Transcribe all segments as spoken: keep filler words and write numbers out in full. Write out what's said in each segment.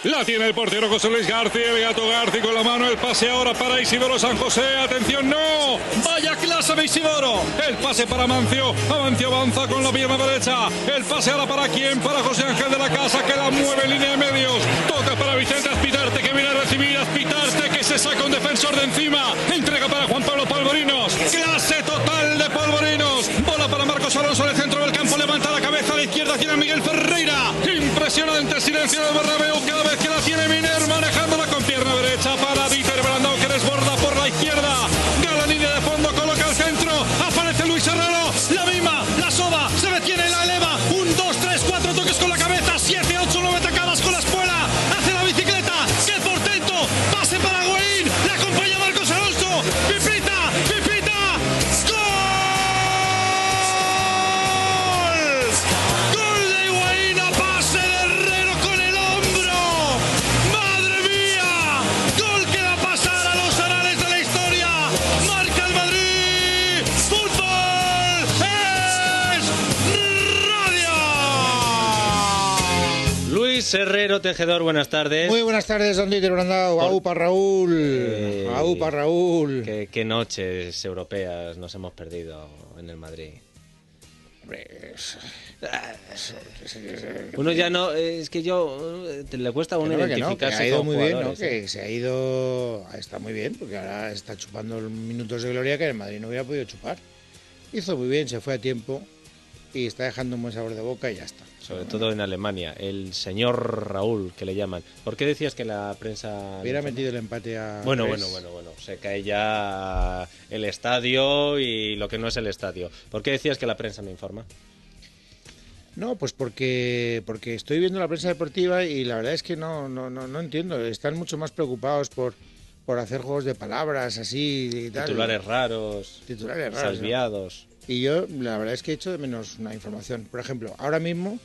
La tiene el portero José Luis García, el Gato García con la mano, el pase ahora para Isidoro San José. Atención, no. Vaya clase de Isidoro. El pase para Amancio. Amancio avanza con la pierna derecha. El pase ahora para quién, para José Ángel de la Casa, que la mueve en línea de medios. Toca para Vicente Azpitarte, que viene a recibir. Azpitarte, que se saca un defensor de encima. Entrega para Juan Pablo Polvorinos. Clase total de Polvorinos. Bola para Marcos Alonso en el centro del campo. Levanta la cabeza a la izquierda. Tiene a Miguel Ferreira. Impresionante silencio del Bernabéu cada vez que la tiene Miner, manejándola con pierna derecha para Dieter Brandao, que desborda por la izquierda. Gala línea de fondo, coloca al centro. Aparece Luis Herrero. La misma, la soba, se detiene, la eleva. Un, dos, tres, cuatro toques con la cabeza. Siete, ocho, nueve tacadas con la espuela. Hace la bicicleta. ¡Qué portento! Pase para Higuaín. La acompaña Marcos Alonso. Pipita, pipita. ¡Gol! ¡Gol de Higuaín a pase de Herrero con el hombro! ¡Madre mía! ¡Gol que va a pasar a los anales de la historia! ¡Marca el Madrid! ¡Fútbol es radio! Luis Herrero Tejedor, buenas tardes. Muy buenas tardes, don Dieter Brandao. Por... Aupa Raúl. Eh... Aupa Raúl. ¿Qué, qué noches europeas nos hemos perdido en el Madrid? Uno ya no, es que yo te le cuesta a uno que no, identificarse que no, que ha ido con muy jugadores, bien, ¿no? ¿eh? Que se ha ido, está muy bien, porque ahora está chupando minutos de gloria que el Madrid no hubiera podido chupar. Hizo muy bien, se fue a tiempo y está dejando un buen sabor de boca y ya está. Sobre todo en Alemania, el señor Raúl, que le llaman. ¿Por qué decías que la prensa... Hubiera metido el empate a... Bueno, tres. bueno, bueno, bueno, se cae ya el estadio y lo que no es el estadio. ¿Por qué decías que la prensa no informa? No, pues porque porque estoy viendo la prensa deportiva y la verdad es que no no no, no entiendo. Están mucho más preocupados por, por hacer juegos de palabras así y tal. Titulares raros, Titulares raros, salviados. ¿no? Y yo la verdad es que he hecho de menos una información. Por ejemplo, ahora mismo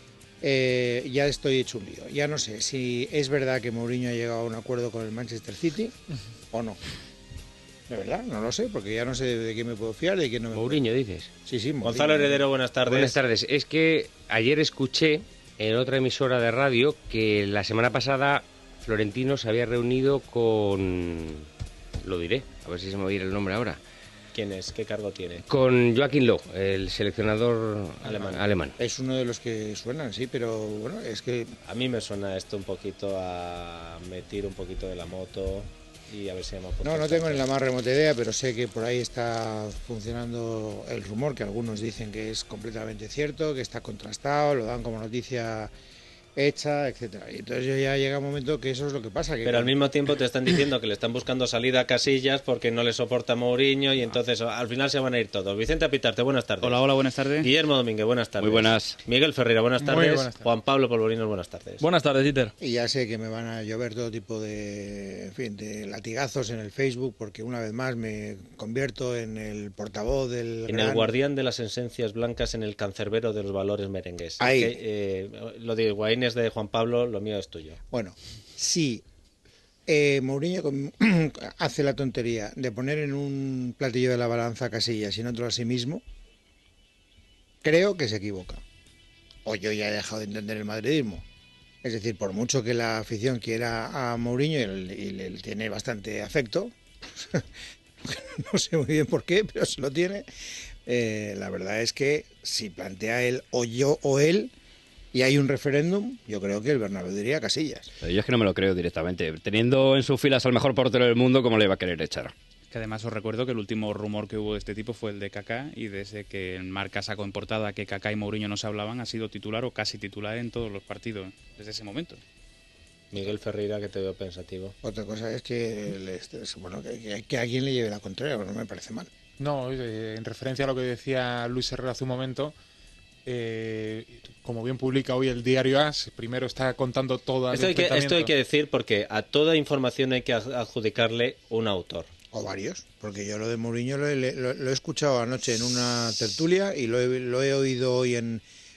eh, ya estoy hecho un lío. Ya no sé si es verdad que Mourinho ha llegado a un acuerdo con el Manchester City o no. De verdad, no lo sé, porque ya no sé de quién me puedo fiar, de quién no me Mourinho, puedo... dices. Sí, sí, Mourinho. Gonzalo Heredero, buenas tardes. Buenas tardes. Es que ayer escuché en otra emisora de radio que la semana pasada Florentino se había reunido con... Lo diré, a ver si se me va a ir el nombre ahora. ¿Quién es? ¿Qué cargo tiene? Con Joachim Löw, el seleccionador Alemán. alemán. Es uno de los que suenan, sí, pero bueno, es que... A mí me suena esto un poquito a me tiro un poquito de la moto y a ver si hemos puesto No, no esta tengo ni cosa. la más remota idea, pero sé que por ahí está funcionando el rumor, que algunos dicen que es completamente cierto, que está contrastado, lo dan como noticia hecha, etcétera. Y entonces yo ya llega un momento que eso es lo que pasa. Que Pero al mismo tiempo te están diciendo que le están buscando salida a Casillas porque no le soporta Mourinho y entonces al final se van a ir todos. Vicente Apitarte, buenas tardes. Hola, hola, buenas tardes. Guillermo Domínguez, buenas tardes. Muy buenas. Miguel Ferreira, buenas Muy tardes. buenas tardes. Juan Pablo Polvorinos, buenas tardes. Buenas tardes, Dieter. Y ya sé que me van a llover todo tipo de, en fin, de latigazos en el Facebook, porque una vez más me convierto en el portavoz del En gran... el guardián de las esencias blancas, en el cancerbero de los valores merengues. Ahí. Que, eh, lo de Higuaín es de Juan Pablo, lo mío es tuyo. Bueno, si eh, Mourinho com- hace la tontería de poner en un platillo de la balanza a Casillas y en otro a sí mismo, creo que se equivoca. O yo ya he dejado de entender el madridismo. Es decir, por mucho que la afición quiera a Mourinho y le, y le tiene bastante afecto, no sé muy bien por qué, pero se lo tiene, eh, la verdad es que si plantea él o yo o él, y hay un referéndum, yo creo que el Bernabéu diría Casillas. Pero yo es que no me lo creo directamente. Teniendo en sus filas al mejor portero del mundo, ¿cómo le iba a querer echar? Que además os recuerdo que el último rumor que hubo de este tipo fue el de Kaká, y desde que Marca sacó en portada que Kaká y Mourinho no se hablaban, ha sido titular o casi titular en todos los partidos desde ese momento. Miguel Ferreira, que te veo pensativo. Otra cosa es que, les, bueno, que, que, que alguien le lleve la contraria, no me parece mal. No, eh, en referencia a lo que decía Luis Herrera hace un momento, eh, como bien publica hoy el diario AS, primero está contando toda Esto hay, que, esto hay que decir porque a toda información hay que adjudicarle un autor. O varios, porque yo lo de Mourinho lo he, lo, lo he escuchado anoche en una tertulia y lo he, lo he oído hoy en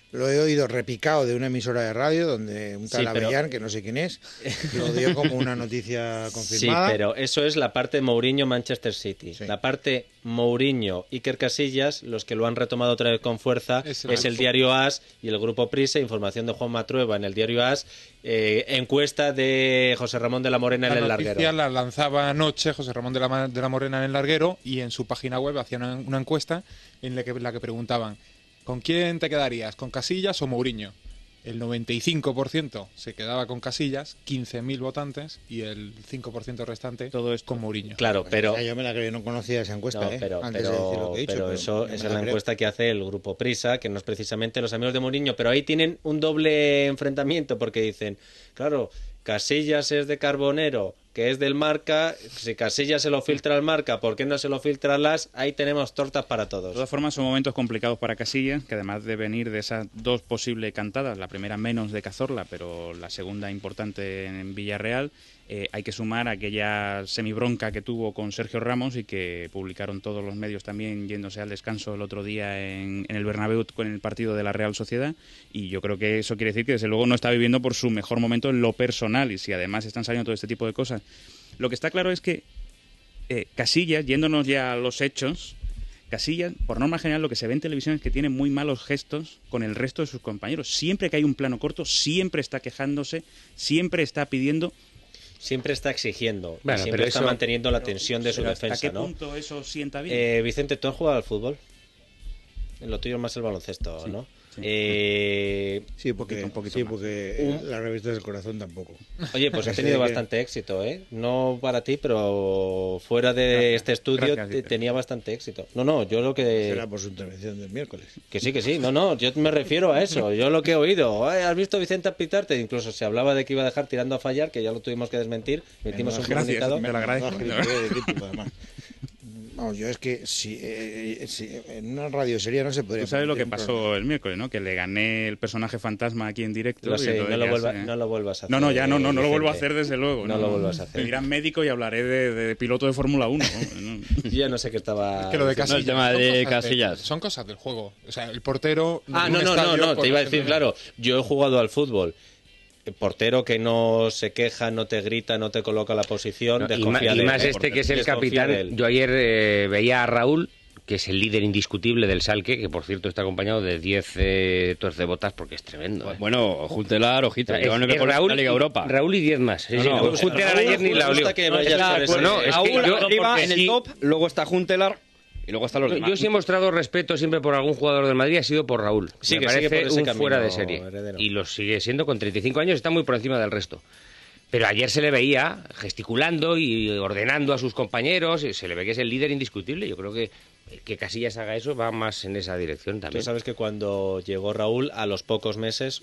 lo he oído repicado de una emisora de radio donde un tal Sí, pero- Avellán, que no sé quién es, lo dio como una noticia confirmada. Sí, pero eso es la parte Mourinho-Manchester City. Sí. La parte Mourinho-Iker Casillas, los que lo han retomado otra vez con fuerza, Es es el el, grupo. diario AS y el grupo Prisa, información de Juan Matrueva en el diario AS, eh, encuesta de José Ramón de la Morena en La el noticia larguero. la lanzaba anoche José Ramón de la, Ma- de la Morena en el larguero y en su página web hacían una, una encuesta en la que, la que preguntaban ¿con quién te quedarías? ¿Con Casillas o Mourinho? El noventa y cinco por ciento se quedaba con Casillas, quince mil votantes, y el cinco por ciento restante Todo esto. con Mourinho. Claro, pero... Ya, yo me la creo, no conocía esa encuesta, No, ¿eh? pero, Antes de decir pero, lo que he dicho, pero pero eso yo esa me es la creo. encuesta que hace el grupo Prisa, que no es precisamente los amigos de Mourinho, pero ahí tienen un doble enfrentamiento porque dicen, claro, Casillas es de Carbonero, que es del Marca, si Casillas se lo filtra al Marca, ¿por qué no se lo filtra al Las? Ahí tenemos tortas para De todos. todas formas, son momentos complicados para Casillas, que además de venir de esas dos posibles cantadas, la primera menos de Cazorla, pero la segunda importante en Villarreal, eh, hay que sumar aquella semibronca que tuvo con Sergio Ramos y que publicaron todos los medios también yéndose al descanso el otro día en, en el Bernabéu con el partido de la Real Sociedad. Y yo creo que eso quiere decir que desde luego no está viviendo por su mejor momento en lo personal, y si además están saliendo todo este tipo de cosas. Lo que está claro es que eh, Casillas, yéndonos ya a los hechos, Casillas, por norma general, lo que se ve en televisión es que tiene muy malos gestos con el resto de sus compañeros. Siempre que hay un plano corto, siempre está quejándose, siempre está pidiendo. Siempre está exigiendo, y Bueno, siempre pero está eso- manteniendo la tensión de su Pero ¿hasta defensa, qué ¿no? punto eso sienta bien? Eh, Vicente, ¿tú has jugado al fútbol? Lo tuyo es más el baloncesto, ¿no? sí. Eh, Sí, porque, Un poquito sí, más. porque Un- la revista del corazón tampoco. Oye, pues ha Sí, tenido que- bastante éxito, ¿eh? No para ti, pero fuera de este estudio gracias, te- Dieter. tenía bastante éxito. No, no, yo lo que... Será por su intervención del miércoles. Que sí, que sí. No, no, yo me refiero a eso. Yo lo que he oído. Ay, ¿has visto a Vicente a pitarte? Incluso se hablaba de que iba a dejar tirando a fallar, que ya lo tuvimos que desmentir. Metimos un Gracias, comunicado. me lo agradezco. No, gilipollez de qué tipo, además. Vamos, yo es que si, eh, si en una radio seria no se podría... Tú sabes lo que permitir un programa. pasó el miércoles, ¿no? Que le gané el personaje fantasma aquí en directo. Lo y sé, entonces no lo, ya vuelva- sé- no lo vuelvas a hacer. No, no, ya no, no, no lo vuelvo a Vicente. hacer desde luego. No lo vuelvas a hacer. Me dirán médico y hablaré de, de piloto de Fórmula uno. ¿no? Yo ya no sé qué estaba... Que lo de diciendo. Casillas, tema son de cosas Casillas. son cosas del juego. O sea, el portero... Ah, en no, un no, no, estadio, no, por te iba a ejemplo, decir, claro, yo he jugado al fútbol. El portero que no se queja, no te grita, no te coloca la posición, No, y, ma- desconfía y de él, más ¿eh? este que es el Desconfía de él. capitán. Yo ayer eh, veía a Raúl, que es el líder indiscutible del Salque, que por cierto está acompañado de diez eh, tuercebotas porque es tremendo. ¿eh? Bueno, Juntelar, ojito, Es- lleva nueve es goles en Raúl la Liga y- Europa. Raúl y diez más. Sí, No, sí, no, Raúl Juntelar Raúl, ayer ni la me olió. gusta que No, vayas está por de ese- acuerdo. no, es que Raúl yo- arriba porque en el sí- top, luego está Juntelar y luego están los Yo, demás. yo sí he mostrado respeto siempre por algún jugador del Madrid, ha sido por Raúl. Sigue, Me sigue parece por ese un camino, fuera de serie. Heredero. Y lo sigue siendo con treinta y cinco años, está muy por encima del resto. Pero ayer se le veía gesticulando y ordenando a sus compañeros, y se le ve que es el líder indiscutible. Yo creo que que Casillas haga eso va más en esa dirección Tú también. sabes que cuando llegó Raúl, a los pocos meses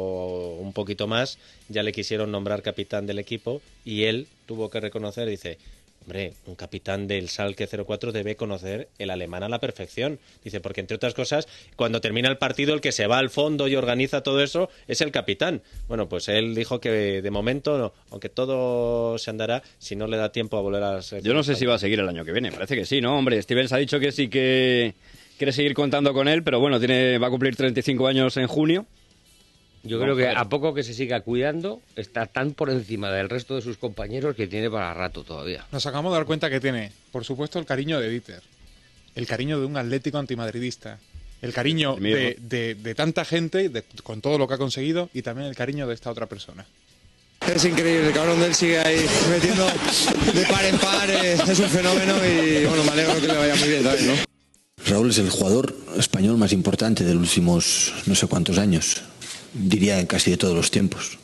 o un poquito más, ya le quisieron nombrar capitán del equipo y él tuvo que reconocer, dice, hombre, un capitán del Schalke cero cuatro debe conocer el alemán a la perfección. Dice, porque entre otras cosas, cuando termina el partido, el que se va al fondo y organiza todo eso es el capitán. Bueno, pues él dijo que de momento, no, aunque todo se andará, si no le da tiempo a volver a la selección. Yo no sé si va a seguir el año que viene, parece que sí, ¿no? Hombre, Stevens ha dicho que sí que quiere seguir contando con él, pero bueno, tiene va a cumplir treinta y cinco años en junio. Yo creo que a poco que se siga cuidando, está tan por encima del resto de sus compañeros que tiene para rato todavía. Nos acabamos de dar cuenta que tiene, por supuesto, el cariño de Dieter, el cariño de un atlético antimadridista, el cariño El mío. de, de- de tanta gente, de- con todo lo que ha conseguido, y también el cariño de esta otra persona. Es increíble, el cabrón de él sigue ahí metiendo de par en par, eh, es un fenómeno y bueno, me alegro que le vaya muy bien también, ¿no? Raúl es el jugador español más importante de los últimos no sé cuántos años, diría casi de todos los tiempos.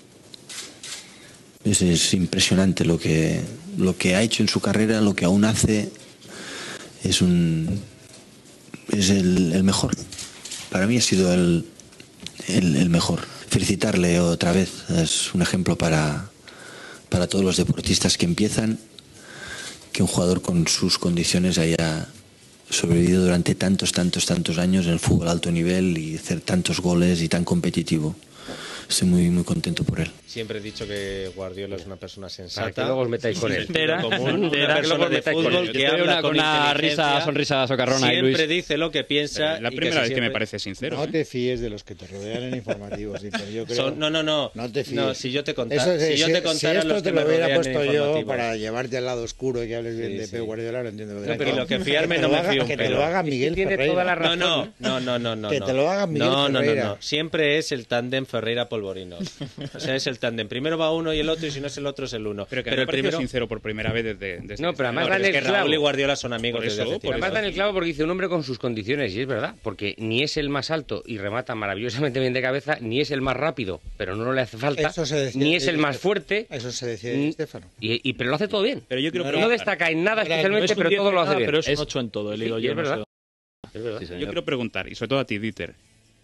Es, es impresionante lo que, lo que ha hecho en su carrera, lo que aún hace, es, un, es el, el mejor. Para mí ha sido el, el, el mejor. Felicitarle otra vez, es un ejemplo para, para todos los deportistas que empiezan, que un jugador con sus condiciones haya sobrevivido durante tantos, tantos, tantos años en el fútbol a alto nivel y hacer tantos goles y tan competitivo. estoy muy, muy contento por él. Siempre he dicho que Guardiola es una persona sensata. Para que luego os metáis con él. Sentido común, una persona de fútbol que Yo habla una, con con una inteligencia, risa, sonrisa socarrona ahí, Luis. siempre dice lo que piensa. La y primera casi vez que me siempre- parece sincero. No ¿eh? te fíes de los que te rodean en informativos. Dieter, yo creo- Son- no, no, no. No te fíes. No, si yo te contara, Eso es- si yo si- te si contara esto los te que lo me hubiera rodean en puesto yo informativos. para llevarte al lado oscuro y que hables bien Sí, de sí. Pep Guardiola, lo entiendo. No, pero lo que fiarme te no lo me haga- fío un Que te pelo. lo haga Miguel tiene Ferreira. toda la No, no, no, no, no, no. Que no. te lo haga Miguel no, no, no, Ferreira. no. Siempre es el tándem Ferreira-Polvorinos. O sea, es el tándem. Primero va uno y el otro, y si no es el otro, es el uno. Pero que pero me el ha parecido primero... sincero por primera vez desde... desde No, pero además No, dan pero es el que clavo. Raúl y Guardiola son amigos Por desde eso, hace por tiempo. Además dan el clavo porque dice un hombre con sus condiciones, y es verdad, porque ni es el más alto y remata maravillosamente bien de cabeza, ni es el más rápido, pero no le hace falta, Eso se decía- ni es el más fuerte, Eso se decía de Mm. Estefano. y, y- pero lo hace todo bien. Pero yo quiero No No preguntar- destaca en nada Era- especialmente, No es un pero diez todo lo de hace nada, bien. pero es un Es- ocho en todo, el digo Sí, yo. es no sé. verdad. Es verdad. Sí, señor. Yo quiero preguntar, y sobre todo a ti, Dieter,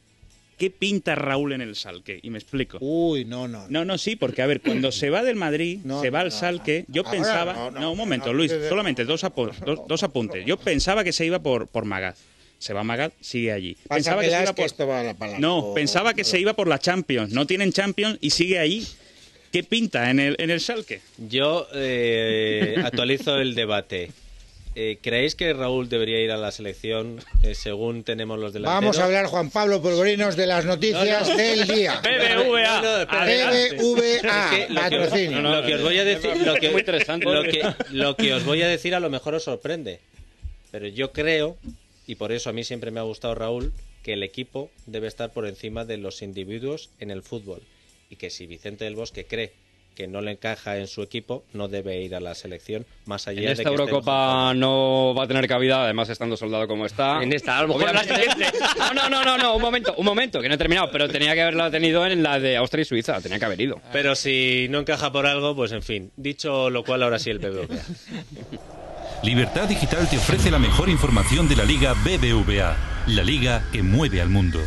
¿qué pinta Raúl en el Salque? Y me explico. Uy, no, no. No, no, sí, porque a ver, cuando se va del Madrid, No, se va al no, Salque, yo ahora pensaba... no, No, no, un momento, no, Luis, no, no, solamente dos, apu- dos, dos apuntes. Yo pensaba que se iba por, por Magaz. Se va Magaz, sigue allí. Pensaba que se Pásamelas, iba que por... esto va a la palabra. No, pensaba que se iba por la Champions. No tienen Champions y sigue allí. ¿Qué pinta en el, en el Schalke? Yo eh, actualizo el debate. Eh, ¿Creéis que Raúl debería ir a la selección eh, según tenemos los delanteros? Vamos a hablar, Juan Pablo Polvorinos, de las noticias No, no. del día. B B V A. No, no, espera, Adelante. B B V A, Es que lo que- patrocinio. lo que os voy a decir, lo que, Muy interesante. lo que, lo que os voy a decir a lo mejor os sorprende, pero yo creo, y por eso a mí siempre me ha gustado Raúl, que el equipo debe estar por encima de los individuos en el fútbol, y que si Vicente del Bosque cree que no le encaja en su equipo, no debe ir a la selección, más allá En de esta que esté Eurocopa no va a tener cabida, además estando soldado como está. En esta, a lo mejor en la Obviamente- No, no, no, no, no, un momento, un momento, que no he terminado, pero tenía que haberla tenido en la de Austria y Suiza, tenía que haber ido. Pero si no encaja por algo, pues en fin. Dicho lo cual, ahora sí el B B V A. Libertad Digital te ofrece la mejor información de la Liga B B V A, la liga que mueve al mundo.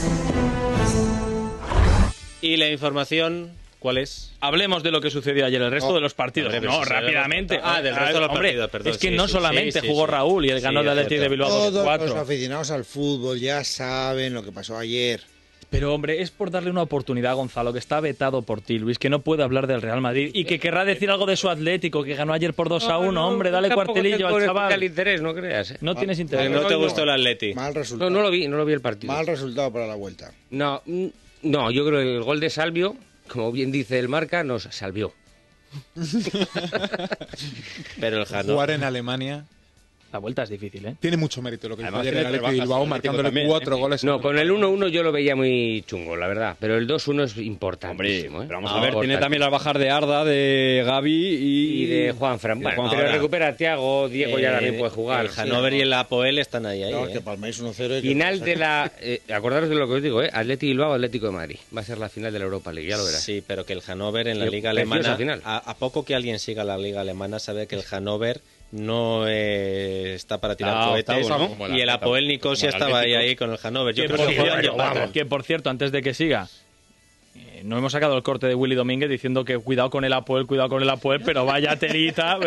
Y la información, ¿cuál es? Hablemos de lo que sucedió ayer, el resto No, de los partidos. hombre, pero no, si se lo hemos rápidamente. contado. Ah, del resto de los Hombre, partidos, perdón, es que sí, no sí, solamente sí, jugó sí. Raúl y el Sí, ganó el es Athletic de cierto. Bilbao dos Todos cuatro. los aficionados al fútbol ya saben lo que pasó ayer. Pero hombre, es por darle una oportunidad a Gonzalo, que está vetado por ti, Luis, que no puede hablar del Real Madrid y que querrá decir algo de su Atlético, que ganó ayer por dos a uno. Hombre, dale Tampoco cuartelillo tengo al especial chaval. interés, no creas. ¿eh? No tienes Que interés. no te no, gustó no. el Atleti. Mal No, resultado. no lo vi, no lo vi el partido. Mal resultado para la vuelta. No, mm, no, yo creo que el gol de Salvio, como bien dice el marca, nos salvió. Pero el Hannover... Jugar en Alemania La vuelta es difícil, ¿eh? tiene mucho mérito lo que hizo Además, ayer tiene el Athletic de tres Bilbao, bajas, marcándole también, cuatro ¿eh? goles. No, con el uno uno yo lo veía muy chungo, la verdad. Pero el dos uno es Hombre, importantísimo. ¿eh? pero vamos Ah, a ver, tiene importante. también las bajas de Arda, de Gaby y... Y de Juan Fran. y de Bueno, Juan pero Fran. recupera a Thiago, Diego ya Eh, también puede jugar. El Hannover y el Apoel están ahí, ahí. No, ¿eh? que palméis uno cero. y que- Final de la... Eh, acordaros de lo que os digo, ¿eh? Atlético Bilbao, Atlético de Madrid. Va a ser la final de la Europa League, ya lo verás. Sí, pero que el Hannover en la Sí, liga preciosa alemana, final. a, a poco que alguien siga la liga alemana, sabe que el Hannover no eh, está para tirar Ah, cohetes, octavo, ¿no? Como y el la- Apoel Nicosia como el estaba ahí, Atlético. ahí con el Hannover. Yo Que creo por, que cierto, juegan llevando. que por cierto, antes de que siga, eh, no hemos sacado el corte de Willy Domínguez diciendo que cuidado con el Apoel, cuidado con el Apoel, pero vaya telita.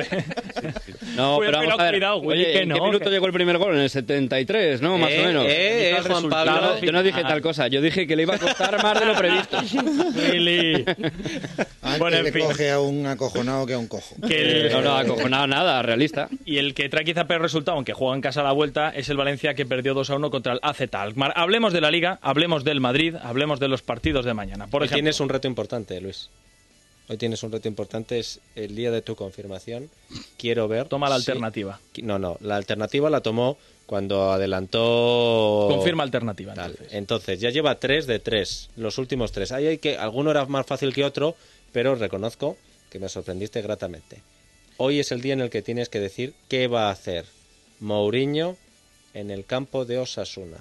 No, Pues, pero vamos pero a ver. cuidado, Willy, Oye, que ¿en no, qué minuto que- llegó el primer gol? En el setenta y tres, ¿no? Más Eh, o menos. eh, eh, Resultado Juan Pablo. final. Yo no dije tal cosa, yo dije que le iba a costar más de lo previsto. Willy. Antes Bueno, en le fin. coge a un acojonado que a un cojo. Que el- No, no, acojonado nada, realista. Y el que trae quizá peor resultado, aunque juega en casa a la vuelta, es el Valencia, que perdió dos a uno contra el A Z Alkmaar. Hablemos de la Liga, hablemos del Madrid, hablemos de los partidos de mañana. Por Hoy ejemplo, tienes un reto importante, Luis. Hoy tienes un reto importante, es el día de tu confirmación. Quiero ver... toma la si- alternativa. No, no, la alternativa la tomó cuando adelantó... Confirma alternativa. Tal. Entonces. Entonces, ya lleva tres de tres, los últimos tres. Ahí hay que, alguno era más fácil que otro, pero reconozco que me sorprendiste gratamente. Hoy es el día en el que tienes que decir qué va a hacer Mourinho en el campo de Osasuna.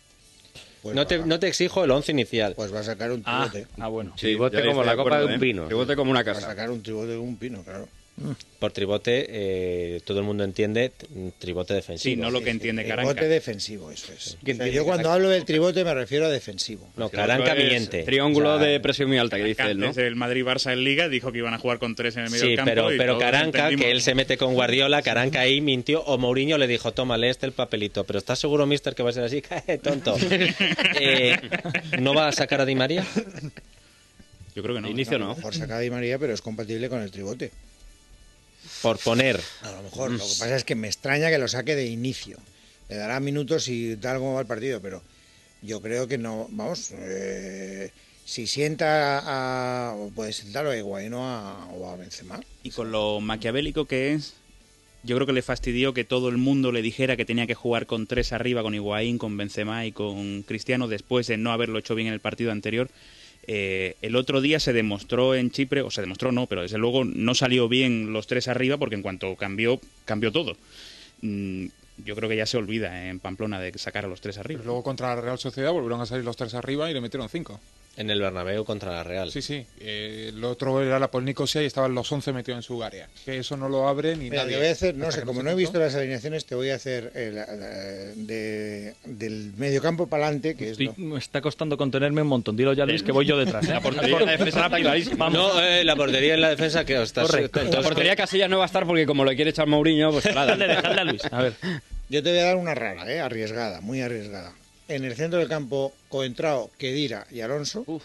Pues No va, te, no te exijo el once inicial. pues va a sacar un Ah, tribote. ah, bueno. Tribote ya como estoy la de copa acuerdo, de un ¿eh? pino. Tribote como una Va a casa. sacar un tribote de un pino, claro. Por tribote, eh, todo el mundo entiende t- tribote defensivo. Sí, no lo que entiende Caranca. Tribote defensivo, eso es. ¿Qué O sea, entiende yo cuando Caranca? hablo del tribote me refiero a defensivo. No, Que Caranca otro es miente. Triángulo O sea, de presión muy alta, que dice él, ¿no? Desde el Madrid-Barça en Liga dijo que iban a jugar con tres en el medio Sí, del campo. pero, y pero todos Caranca, entendimos. que él se mete con Guardiola, Caranca ahí mintió, o Mourinho le dijo, toma, lee este el papelito. Pero ¿estás seguro, mister, que va a ser así? ¡Cae, tonto! Eh, ¿No va a sacar a Di María? Yo creo que no. De inicio A no. lo mejor saca a Di María, pero es compatible con el tribote. Por poner. A lo mejor. Lo que pasa es que me extraña que lo saque de inicio. Le dará minutos y tal como va el partido, pero yo creo que no. Vamos, eh, si sienta a. O puede sentar a Higuaín o a, o a Benzema. Y con lo maquiavélico que es, yo creo que le fastidió que todo el mundo le dijera que tenía que jugar con tres arriba, con Higuaín, con Benzema y con Cristiano, después de no haberlo hecho bien en el partido anterior. Eh, el otro día se demostró en Chipre, o se demostró no, pero desde luego no salió bien los tres arriba, porque en cuanto cambió, cambió todo. Mm, yo creo que ya se olvida en Pamplona de sacar a los tres arriba. Pero luego contra la Real Sociedad volvieron a salir los tres arriba y le metieron cinco. En el Bernabéu contra la Real. Sí, sí. Eh, el otro era la Polnicosia y estaban los once metidos en su área. Que eso no lo abre ni Mira, nadie. te voy a hacer, no Hasta sé, que como se no he juntó. visto las alineaciones, te voy a hacer el, el- de, del mediocampo para adelante, que es Estoy- lo- me está costando contenerme un montón. Dilo ya, Luis, que voy yo detrás. ¿eh? La portería y la defensa está clarísima. Vamos. No, eh, la portería en la defensa que está. Correcto. La portería Casillas no va a estar porque como lo quiere echar Mourinho, pues nada. Dejadle, dejadle a Luis. A ver. Yo te voy a dar una rara, ¿eh? Arriesgada, muy arriesgada. En el centro del campo, Coentrao, Khedira y Alonso. Uf.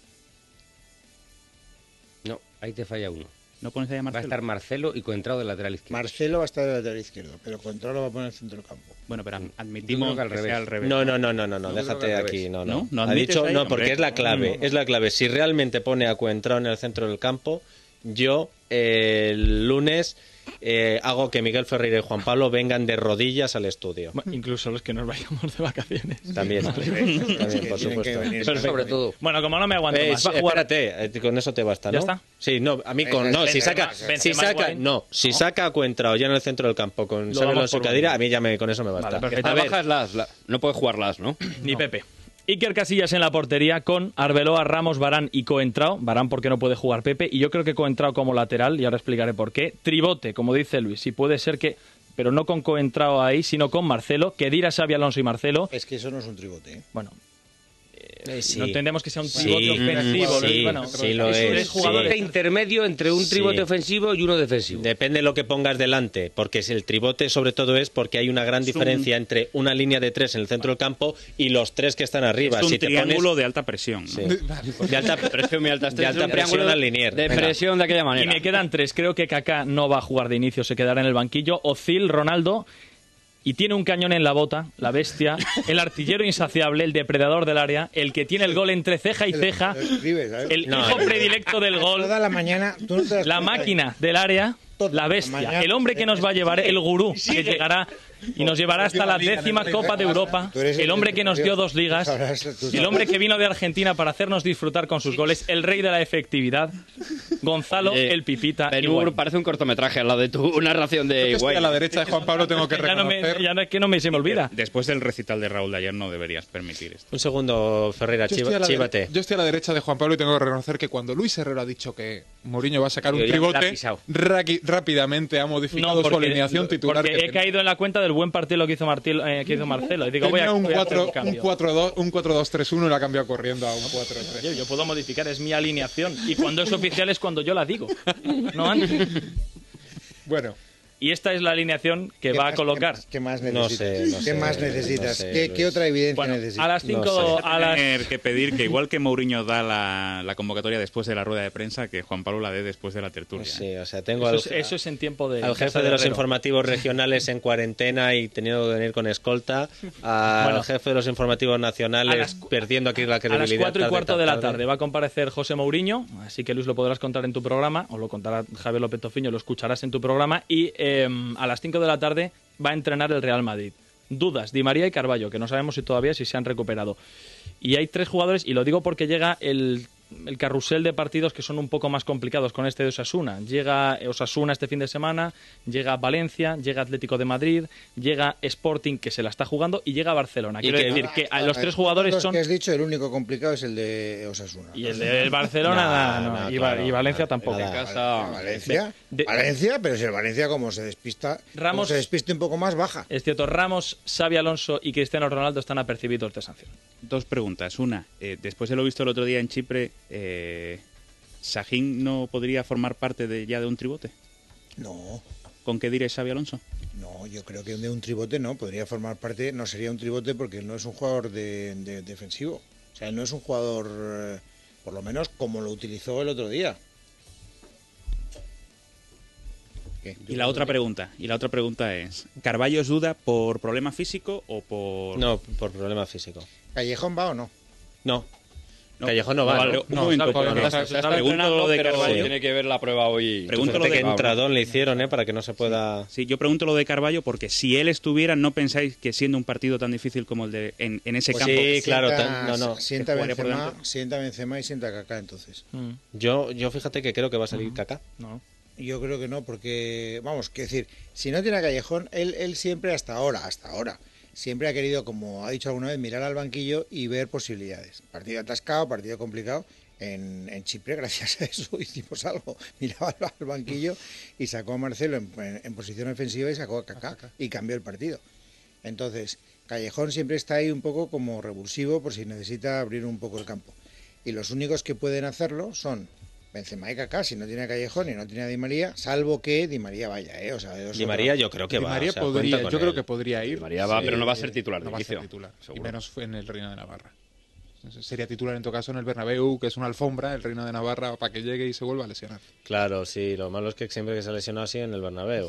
No, ahí te falla uno. ¿No pones ahí a Va a Marcelo? estar Marcelo y Coentrao de lateral izquierdo. Marcelo va a estar de lateral izquierdo, pero Coentrao lo va a poner en el centro del campo. Bueno, pero Yo admitimos creo que al que revés. sea al revés. No, no, no, no, no, no, Yo creo déjate que al aquí, revés. no, ¿No? no. ¿No ha admites dicho, ahí? no, porque Hombre. es la clave, No, no. es la clave. Si realmente pone a Coentrao en el centro del campo, yo eh, el lunes eh, hago que Miguel Ferreira y Juan Pablo vengan de rodillas al estudio. Bueno, incluso los que nos vayamos de vacaciones. También, también, Es que por tienen que supuesto. venir. Eso sobre todo. Bueno, como no me aguanto Eh, más, va a jugar... espérate, eh, con eso te basta, ¿no? ¿Ya está? Sí, no, a mí con Es- no, es- si es- saca, Benzema, si saca, Higuaín. no, si saca a Coentrao ya en el centro del campo con Lo Xabi vamos Alonso y por Khedira, uno. a mí ya me, con eso me basta. Vale, perfecto. A ver, Bajas las, la- no puede jugar las, ¿no? Ni Pepe. Iker Casillas en la portería con Arbeloa, Ramos, Varane y Coentrao. Varane porque no puede jugar Pepe. Y yo creo que Coentrao como lateral, y ahora explicaré por qué. Tribote, como dice Luis. Si puede ser que... Pero no con Coentrao ahí, sino con Marcelo. Khedira, Xabi Alonso y Marcelo. Es que eso no es un tribote, ¿eh? Bueno, eh, sí. no entendemos que sea un Sí, tribote ofensivo. sí, Luis. Bueno, sí lo es. es, Tres sí. jugadores. Este intermedio entre un Sí. tribote ofensivo y uno defensivo. Depende de lo que pongas delante, porque si el tribote sobre todo es porque hay una gran Es un- diferencia entre una línea de tres en el centro del campo y los tres que están arriba. Es un si te triángulo pones de alta presión. ¿no? Sí. de alta Presión muy alta. Este de es alta un presión triángulo al linier. De Venga. presión de aquella Y manera. me quedan tres. Creo que Kaká no va a jugar de inicio, se quedará en el banquillo. Ozil, Ronaldo. Y tiene un cañón en la bota, la bestia, el artillero insaciable, el depredador del área, el que tiene el gol entre ceja y ceja, Lo escribes, ¿sabes? el No, hijo no. predilecto del gol, Toda la mañana. Tú no te das la cuenta de- máquina del área, Toda la la bestia, mañana. el hombre que nos va a llevar, el gurú, que llegará y nos llevará hasta la décima Copa de Europa, Tú eres el hombre que nos dio dos ligas, el hombre que vino de Argentina para hacernos disfrutar con sus goles, el rey de la efectividad, Gonzalo, Eh, el Pipita. Ben-Hur Higuaín. parece un cortometraje al lado de tu narración Yo de que estoy Higuaín. a la derecha de Juan Pablo, tengo que Ya no me, reconocer. ya no, es que no me se me olvida. Después del recital de Raúl de ayer no deberías permitir esto. Un segundo, Ferreira, Yo estoy, chiva- a la dere- chívate. yo estoy a la derecha de Juan Pablo y tengo que reconocer que cuando Luis Herrero ha dicho que Mourinho va a sacar un Yo ya me la he tribote, pisado. raqui- rápidamente ha modificado su alineación titular. porque que he tenía. caído en la cuenta del buen partido que hizo, Martil, eh, que hizo Marcelo. Y digo, voy a, Tenía un voy a hacer cuatro- un un cambio. cuatro dos un cuatro dos tres uno y la ha cambiado corriendo a un cuatro tres. Oye, yo puedo modificar, es mi alineación. Y cuando es oficial es cuando yo la digo, no antes. Bueno, Y esta es la alineación que ¿Qué va a más- colocar. ¿Qué más, qué más No necesitas? sé, no ¿Qué sé, más no necesitas? sé, ¿Qué, Luis. qué otra evidencia Bueno, necesitas? a las No cinco, sé. a las... Tener que pedir que igual que Mourinho da la, la convocatoria después de la rueda de prensa, que Juan Pablo la dé después de la tertulia. Sí, o sea, tengo Eso al, es, eso es en tiempo de... al Casa jefe de los Herrero. informativos regionales en cuarentena y teniendo que venir con escolta, al Bueno. jefe de los informativos nacionales A las cu- perdiendo aquí la A credibilidad. las cuatro y tarde cuarto tras de la tarde va a comparecer José Mourinho, así que Luis lo podrás contar en tu programa, o lo contará Javier López Tofiño, lo escucharás en tu programa, y eh, a las cinco de la tarde va a entrenar el Real Madrid. Dudas, Di María y Carballo, que no sabemos si todavía si se han recuperado. Y hay tres jugadores, y lo digo porque llega el, el carrusel de partidos que son un poco más complicados con este de Osasuna. Llega Osasuna este fin de semana, llega Valencia, llega Atlético de Madrid, llega Sporting, que se la está jugando, y llega Barcelona. Y Quiero que- decir que a los tres jugadores Los son... que has dicho, el único complicado es el de Osasuna. Y el de Barcelona No, no, no, y, Va- claro, y Valencia nada, tampoco. nada. Casa. Valencia, De- Valencia, pero si el Valencia como se despista, como Ramos- se despiste un poco más, baja. Es cierto, Ramos, Xavi Alonso y Cristiano Ronaldo están apercibidos de sanción. Dos preguntas. Una, eh, después de lo visto el otro día en Chipre, eh, ¿Sajín no podría formar parte de, ya de un tribote? No, ¿Con qué diré Xavi Alonso? no, yo creo que de un tribote no, podría formar parte, no sería un tribote porque él no es un jugador de, de- defensivo. O sea, él no es un jugador eh, por lo menos como lo utilizó el otro día. ¿Qué? Y la otra pregunta, y la otra pregunta es, ¿Carballo es duda por problema físico o por...? No, por problema físico. ¿Callejón va o no? No. No, Callejón no va. vale, ¿no? un No, momento, está- no, no, está- está- está pregunto entrenando, lo de pero Carballo. tiene que ver la prueba hoy. Pregunto Fíjate lo de- que entradón le hicieron, ¿eh? Para que no se pueda... Sí, yo pregunto lo de Carballo porque si él estuviera, ¿no pensáis que siendo un partido tan difícil como el de en, en ese Pues campo... sí, claro, sienta, tan- no, no, Sienta que jugaría por Benzema, delante. sienta Benzema y sienta Kaká entonces. Mm, Yo, yo fíjate que creo que va a salir Kaká. no. Yo creo que no, porque, vamos, que decir, si no tiene a Callejón, él, él siempre hasta ahora, hasta ahora, siempre ha querido, como ha dicho alguna vez, mirar al banquillo y ver posibilidades. Partido atascado, partido complicado. En, en Chipre, gracias a eso, hicimos algo. Miraba al, al banquillo y sacó a Marcelo en, en- en posición ofensiva y sacó a Kaká y cambió el partido. Entonces, Callejón siempre está ahí un poco como revulsivo por si necesita abrir un poco el campo. Y los únicos que pueden hacerlo son Benzema y Kaká, si no tiene a Callejón y no tiene a Di María, salvo que Di María vaya, ¿eh? O sea, Di María yo creo que Di va. María o sea, podría, cuenta con yo creo él. que podría ir. Di María va, Sí, pero no va a ser titular No de va a ser inicio, titular. Y seguro. menos fue en el Reino de Navarra. Sería titular en todo caso en el Bernabéu, que es una alfombra, el Reino de Navarra, para que llegue y se vuelva a lesionar. Claro, sí, lo malo es que siempre que se ha lesionado así en el Bernabéu.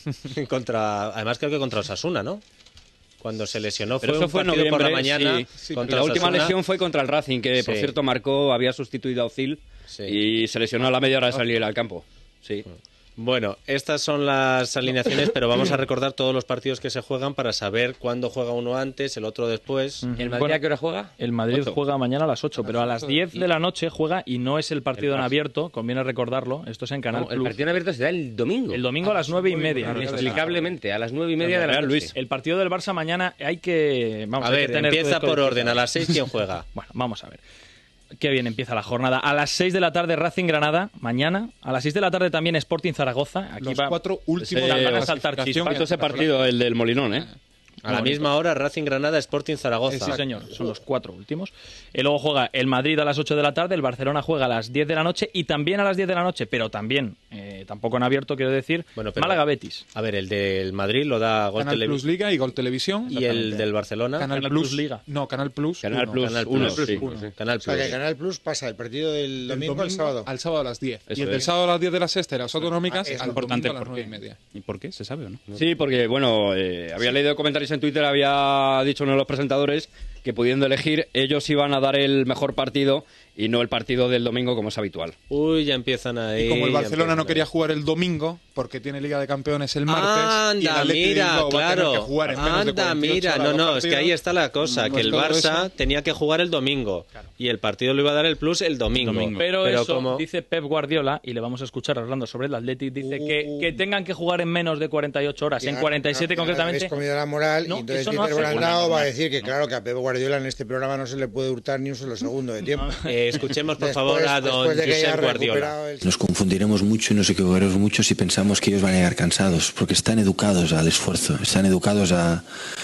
contra, además creo que contra Osasuna, ¿no? Cuando se lesionó Pero fue eso un fue en partido noviembre, por la mañana sí, sí, contra la última Osasuna. lesión fue contra el Racing, que por Sí. cierto marcó, había sustituido a Ozil Sí. y se lesionó a la media hora de salir al campo. Sí. Bueno, estas son las alineaciones, pero vamos a recordar todos los partidos que se juegan para saber cuándo juega uno antes, el otro después. ¿El Madrid Bueno, a qué hora juega? El Madrid Ocho. juega mañana a las ocho, pero a las ocho. diez de la noche juega y no es el partido en abierto, conviene recordarlo. Esto es en Canal No, el Plus. partido en abierto se da el domingo. El domingo a las nueve y media. Inexplicablemente, a las nueve y media de la Real, noche. Luis. El partido del Barça mañana hay que... Vamos, A hay que ver, tener empieza todo por orden. A codificado. las seis, ¿quién juega? Bueno, vamos a ver. Qué bien empieza la jornada. A las seis de la tarde Racing Granada, mañana. A las seis de la tarde también Sporting Zaragoza. Aquí Los va... cuatro últimos Ese- de la van a saltar clasificación chispas. que Ese está partido, el del Molinón, ¿eh? A la misma hora, Racing Granada, Sporting Zaragoza. Sí, señor, son los cuatro últimos. Y luego juega el Madrid a las ocho de la tarde, el Barcelona juega a las diez de la noche y también a las diez de la noche, pero también, eh, tampoco en abierto, quiero decir, Bueno, pero- Málaga-Betis. A ver, el del Madrid lo da Gol Canal Plus Televisión. Liga y Gol Televisión. Y el del Barcelona, Canal, Canal Plus, Plus Liga. No, Canal Plus. Canal uno. Plus Canal uno, Plus, sí. uno. Canal O sea, que Plus. Canal Plus pasa el partido del Del domingo, al sábado. Al sábado a las diez. Eso y el del es. sábado a las diez de la sexta y las autonómicas Ah, es al Importante, domingo a las ¿por nueve y qué? media. ¿Y por qué? ¿Se sabe o no? Sí, porque, bueno, eh, había leído comentarios en Twitter, había dicho uno de los presentadores que pudiendo elegir, ellos iban a dar el mejor partido y no el partido del domingo como es habitual. Uy, ya empiezan ahí. Y como el ya Barcelona empiezan no ahí. quería jugar el domingo porque tiene Liga de Campeones el martes y el Anda, Atleti de mira, Bilbao va a tener claro. que jugar en menos de Anda, cuarenta y ocho mira. horas No, los no, es que partidos. ahí está la cosa, Pues que el todo Barça eso- tenía que jugar el domingo y el partido lo iba a dar el Plus el domingo. Domingo. Pero, eso como... dice Pep Guardiola, y le vamos a escuchar hablando sobre el Athletic, dice que, que tengan que jugar en menos de cuarenta y ocho horas, en Ya, cuarenta y siete ya, concretamente. Habéis comido la moral No, y entonces eso no Peter hace- Brandao Bueno, va a no, decir que no. claro que a Pep Guardiola en este programa no se le puede hurtar ni un solo segundo de tiempo. Eh, escuchemos, por Después- favor, a don después de que haya Josep Guardiola. recuperado el- Nos confundiremos mucho y nos equivocaremos mucho si pensamos que ellos van a llegar cansados, porque están educados al esfuerzo, están educados a,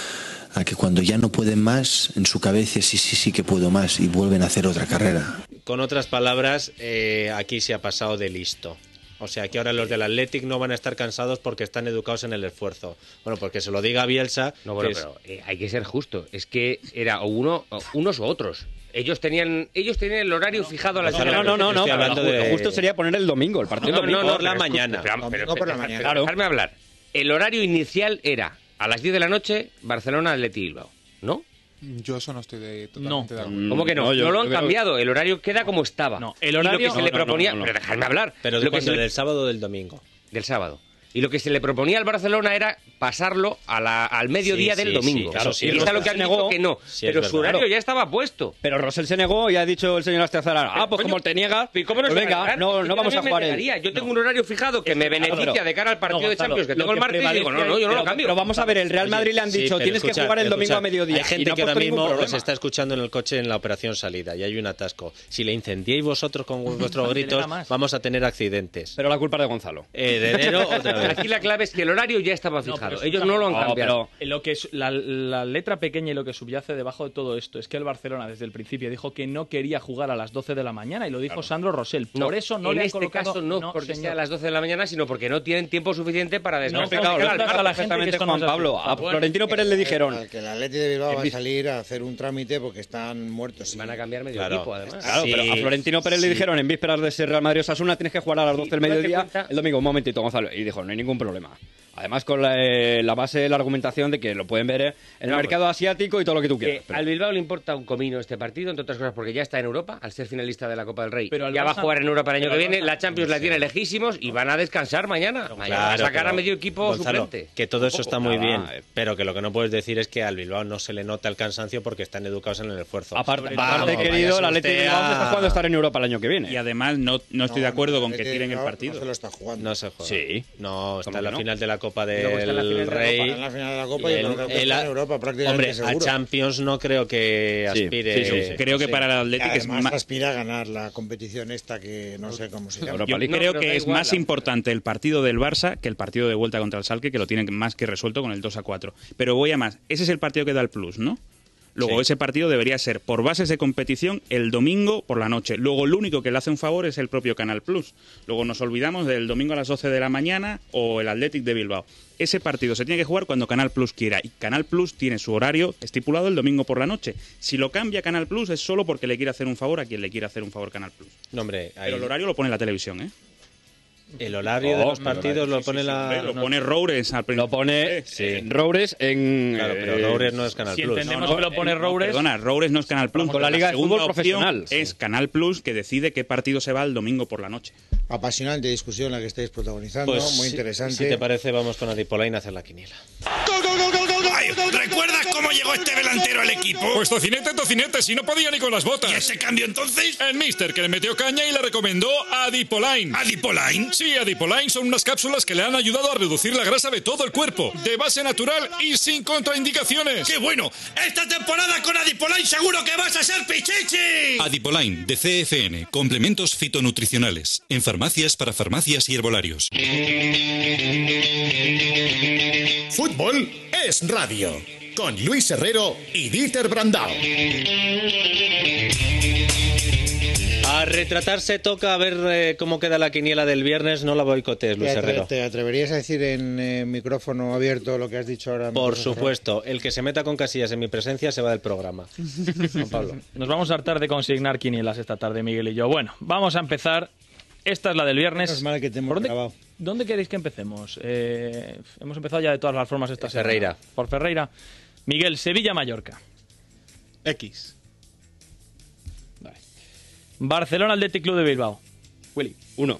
a que cuando ya no pueden más, en su cabeza sí, sí, sí que puedo más y vuelven a hacer otra carrera. Con otras palabras, eh, aquí se ha pasado de listo. O sea, que ahora los del Athletic no van a estar cansados porque están educados en el esfuerzo. Bueno, porque se lo diga a Bielsa. No, bueno, que es- pero eh, hay que ser justo. Es que era o uno, o unos u otros. Ellos tenían, ellos tenían el horario fijado a las No, diez de la no, no, noche. no, no, estoy pero hablando lo, de- lo justo sería poner el domingo, el partido No, domingo. no, no, por la pero escucha, mañana. pero- pero- Domingo por la pero- mañana. pero dejadme hablar. El horario inicial era a las diez de la noche, Barcelona, Atleti Bilbao. ¿No? Yo eso no estoy de, totalmente No. de acuerdo. ¿Cómo que no? No, No, yo- lo han yo creo- cambiado. El horario queda como estaba. No, el Y horario- lo que se No, le no, no, proponía... no, no. Pero dejadme hablar. Pero lo de que se cuándo, le- del sábado o del domingo. del sábado. Y lo que se le proponía al Barcelona era pasarlo a la- al mediodía Sí, del sí, domingo. sí, claro, sí, y pero es a lo que han se dicho negó. que no. Sí, es pero verdad. su horario Claro. ya estaba puesto. Pero Rosell se negó y ha dicho el señor Astiazara, ah, pues Coño, como te niegas, ¿y cómo no pues se va a venga, negar? no, Yo no vamos a también me jugar él. negaría. Yo tengo un horario fijado que me beneficia pero- de cara al partido No, de Gonzalo, Champions que lo tengo el que martes y digo, no, prevalece- no, yo no pero, lo cambio. pero vamos a ver, el Real Madrid le han Sí, dicho, pero tienes que escuchad, jugar el pero domingo a escuchad, mediodía. Hay y gente no ha que ahora puesto ningún mismo os problema. está escuchando en el coche en la operación salida y hay un atasco. Si le incendiáis vosotros con vuestros gritos, más. vamos a tener accidentes. Pero la culpa es de Gonzalo. Eh, de enero, otra vez. aquí la clave es que el horario ya estaba fijado. No, Ellos no lo han no, cambiado. pero lo que es, la, la letra pequeña y lo que subyace debajo de todo esto es que el Barcelona desde el principio dijo que no quería jugar a las doce de la mañana y lo dijo claro. Sandro Rosell. Por no, eso no en le han este colocado... caso no, no porque señor. sea a las doce de la mañana, sino porque no tienen tiempo suficiente para descansar. No, no, no, a la gente que Juan Pablo. A bueno, Florentino Pérez le dijeron... Que el Atleti de Bilbao va a salir a hacer un trámite porque están muertos. Van a cambiar medio claro. equipo, además. Claro, Sí, pero a Florentino Pérez sí. le dijeron en vísperas de ser Real Madrid Osasuna tienes que jugar a las doce del mediodía cuenta... el domingo. Un momentito, Gonzalo. Y dijo, no hay ningún problema. Además, con la, eh, la base de la argumentación de que lo pueden ver en el no, mercado asiático y todo lo que tú quieras. Que Pero... al Bilbao le importa un comino este partido, entre otras cosas, porque ya está en Europa, al ser finalista de la Copa del Rey. Pero ya Barça... va a jugar en Europa el año pero que viene, Barça... la Champions la tiene lejísimos y van a descansar mañana. Mañana Claro, va a sacar pero, a medio equipo Gonzalo, suplente. que todo eso está muy bien, Nada, eh. pero que lo que no puedes decir es que al Bilbao no se le nota el cansancio porque están educados en el esfuerzo. Aparte, Vamos, aparte querido, el Atlético de Bilbao está jugando a estar en Europa el año que viene. Y además no, no estoy de acuerdo con que tiren el partido. No se lo está jugando. No se juega. Sí. No, está en la no? final de la Copa luego está en la del final de la Rey. Está en la final de la Copa y, Y yo el- creo que el- está en Europa prácticamente Hombre, seguro. a Champions no creo que Sí, aspire. sí, sí, sí. Creo que Sí. para el Y Atlético es además más... aspira a ganar la competición esta que no sé cómo se llama. Europa Yo League. creo No, pero que da es igual, más la- importante el partido del Barça que el partido de vuelta contra el Schalke, que lo tienen más que resuelto con el dos a cuatro. Pero voy a más. Ese es el partido que da el plus, ¿no? Luego, Sí. ese partido debería ser por bases de competición el domingo por la noche. Luego, el único que le hace un favor es el propio Canal Plus. Luego, nos olvidamos del domingo a las doce de la mañana o el Athletic de Bilbao. Ese partido se tiene que jugar cuando Canal Plus quiera. Y Canal Plus tiene su horario estipulado el domingo por la noche. Si lo cambia Canal Plus es solo porque le quiere hacer un favor a quien le quiere hacer un favor Canal Plus. No, hombre, ahí- Pero el horario lo pone la televisión, ¿eh? el horario de Oh, los partidos lo pone la. Hombre, lo pone Roures al principio. Lo pone Sí. en Roures en... Claro, pero eh, Roures no es Canal Si Plus. entendemos No, no, que lo pone eh, no, Roures... Perdona, Roures no es Canal Plus. Con la Liga de segunda Fútbol opción Profesional. es Canal Plus, que decide qué partido se va el domingo por la noche. Apasionante discusión la que estáis protagonizando, Pues, muy si- interesante. Si te parece, vamos con Adipolain a hacer la quiniela. ¡Gol, gol, gol, gol, gol, gol! Ay, ¿recuerdas cómo llegó este delantero al equipo? Pues tocinete, tocinete, si no podía ni con las botas. ¿Y ese cambio entonces? El mister que le metió caña y le recomendó Adipolain. ¿Adipolain? Sí, Adipolain son unas cápsulas que le han ayudado a reducir la grasa de todo el cuerpo, de base natural y sin contraindicaciones. ¡Qué bueno! Esta temporada con Adipolain seguro que vas a ser pichichi. Adipolain de C F N, complementos fitonutricionales, en farmacias para farmacias y herbolarios. Fútbol es radio. Con Luis Herrero y Dieter Brandao. A retratarse toca a ver eh, cómo queda la quiniela del viernes. No la boicotees, Luis ¿Te, atre- Herrero. ¿Te atreverías a decir en eh, micrófono abierto lo que has dicho ahora? Por micrófono supuesto, el que se meta con Casillas en mi presencia se va del programa. Juan Pablo. Nos vamos a hartar de consignar quinielas esta tarde, Miguel y yo. Bueno, vamos a empezar. Esta es la del viernes. Menos mal que te hemos ¿Por dónde, grabado. ¿Dónde queréis que empecemos? Eh, hemos empezado ya de todas las formas esta semana. Ferreira. Por Ferreira. Miguel, Sevilla-Mallorca. X. Vale. Barcelona Athletic Club de Bilbao. Willy. Uno.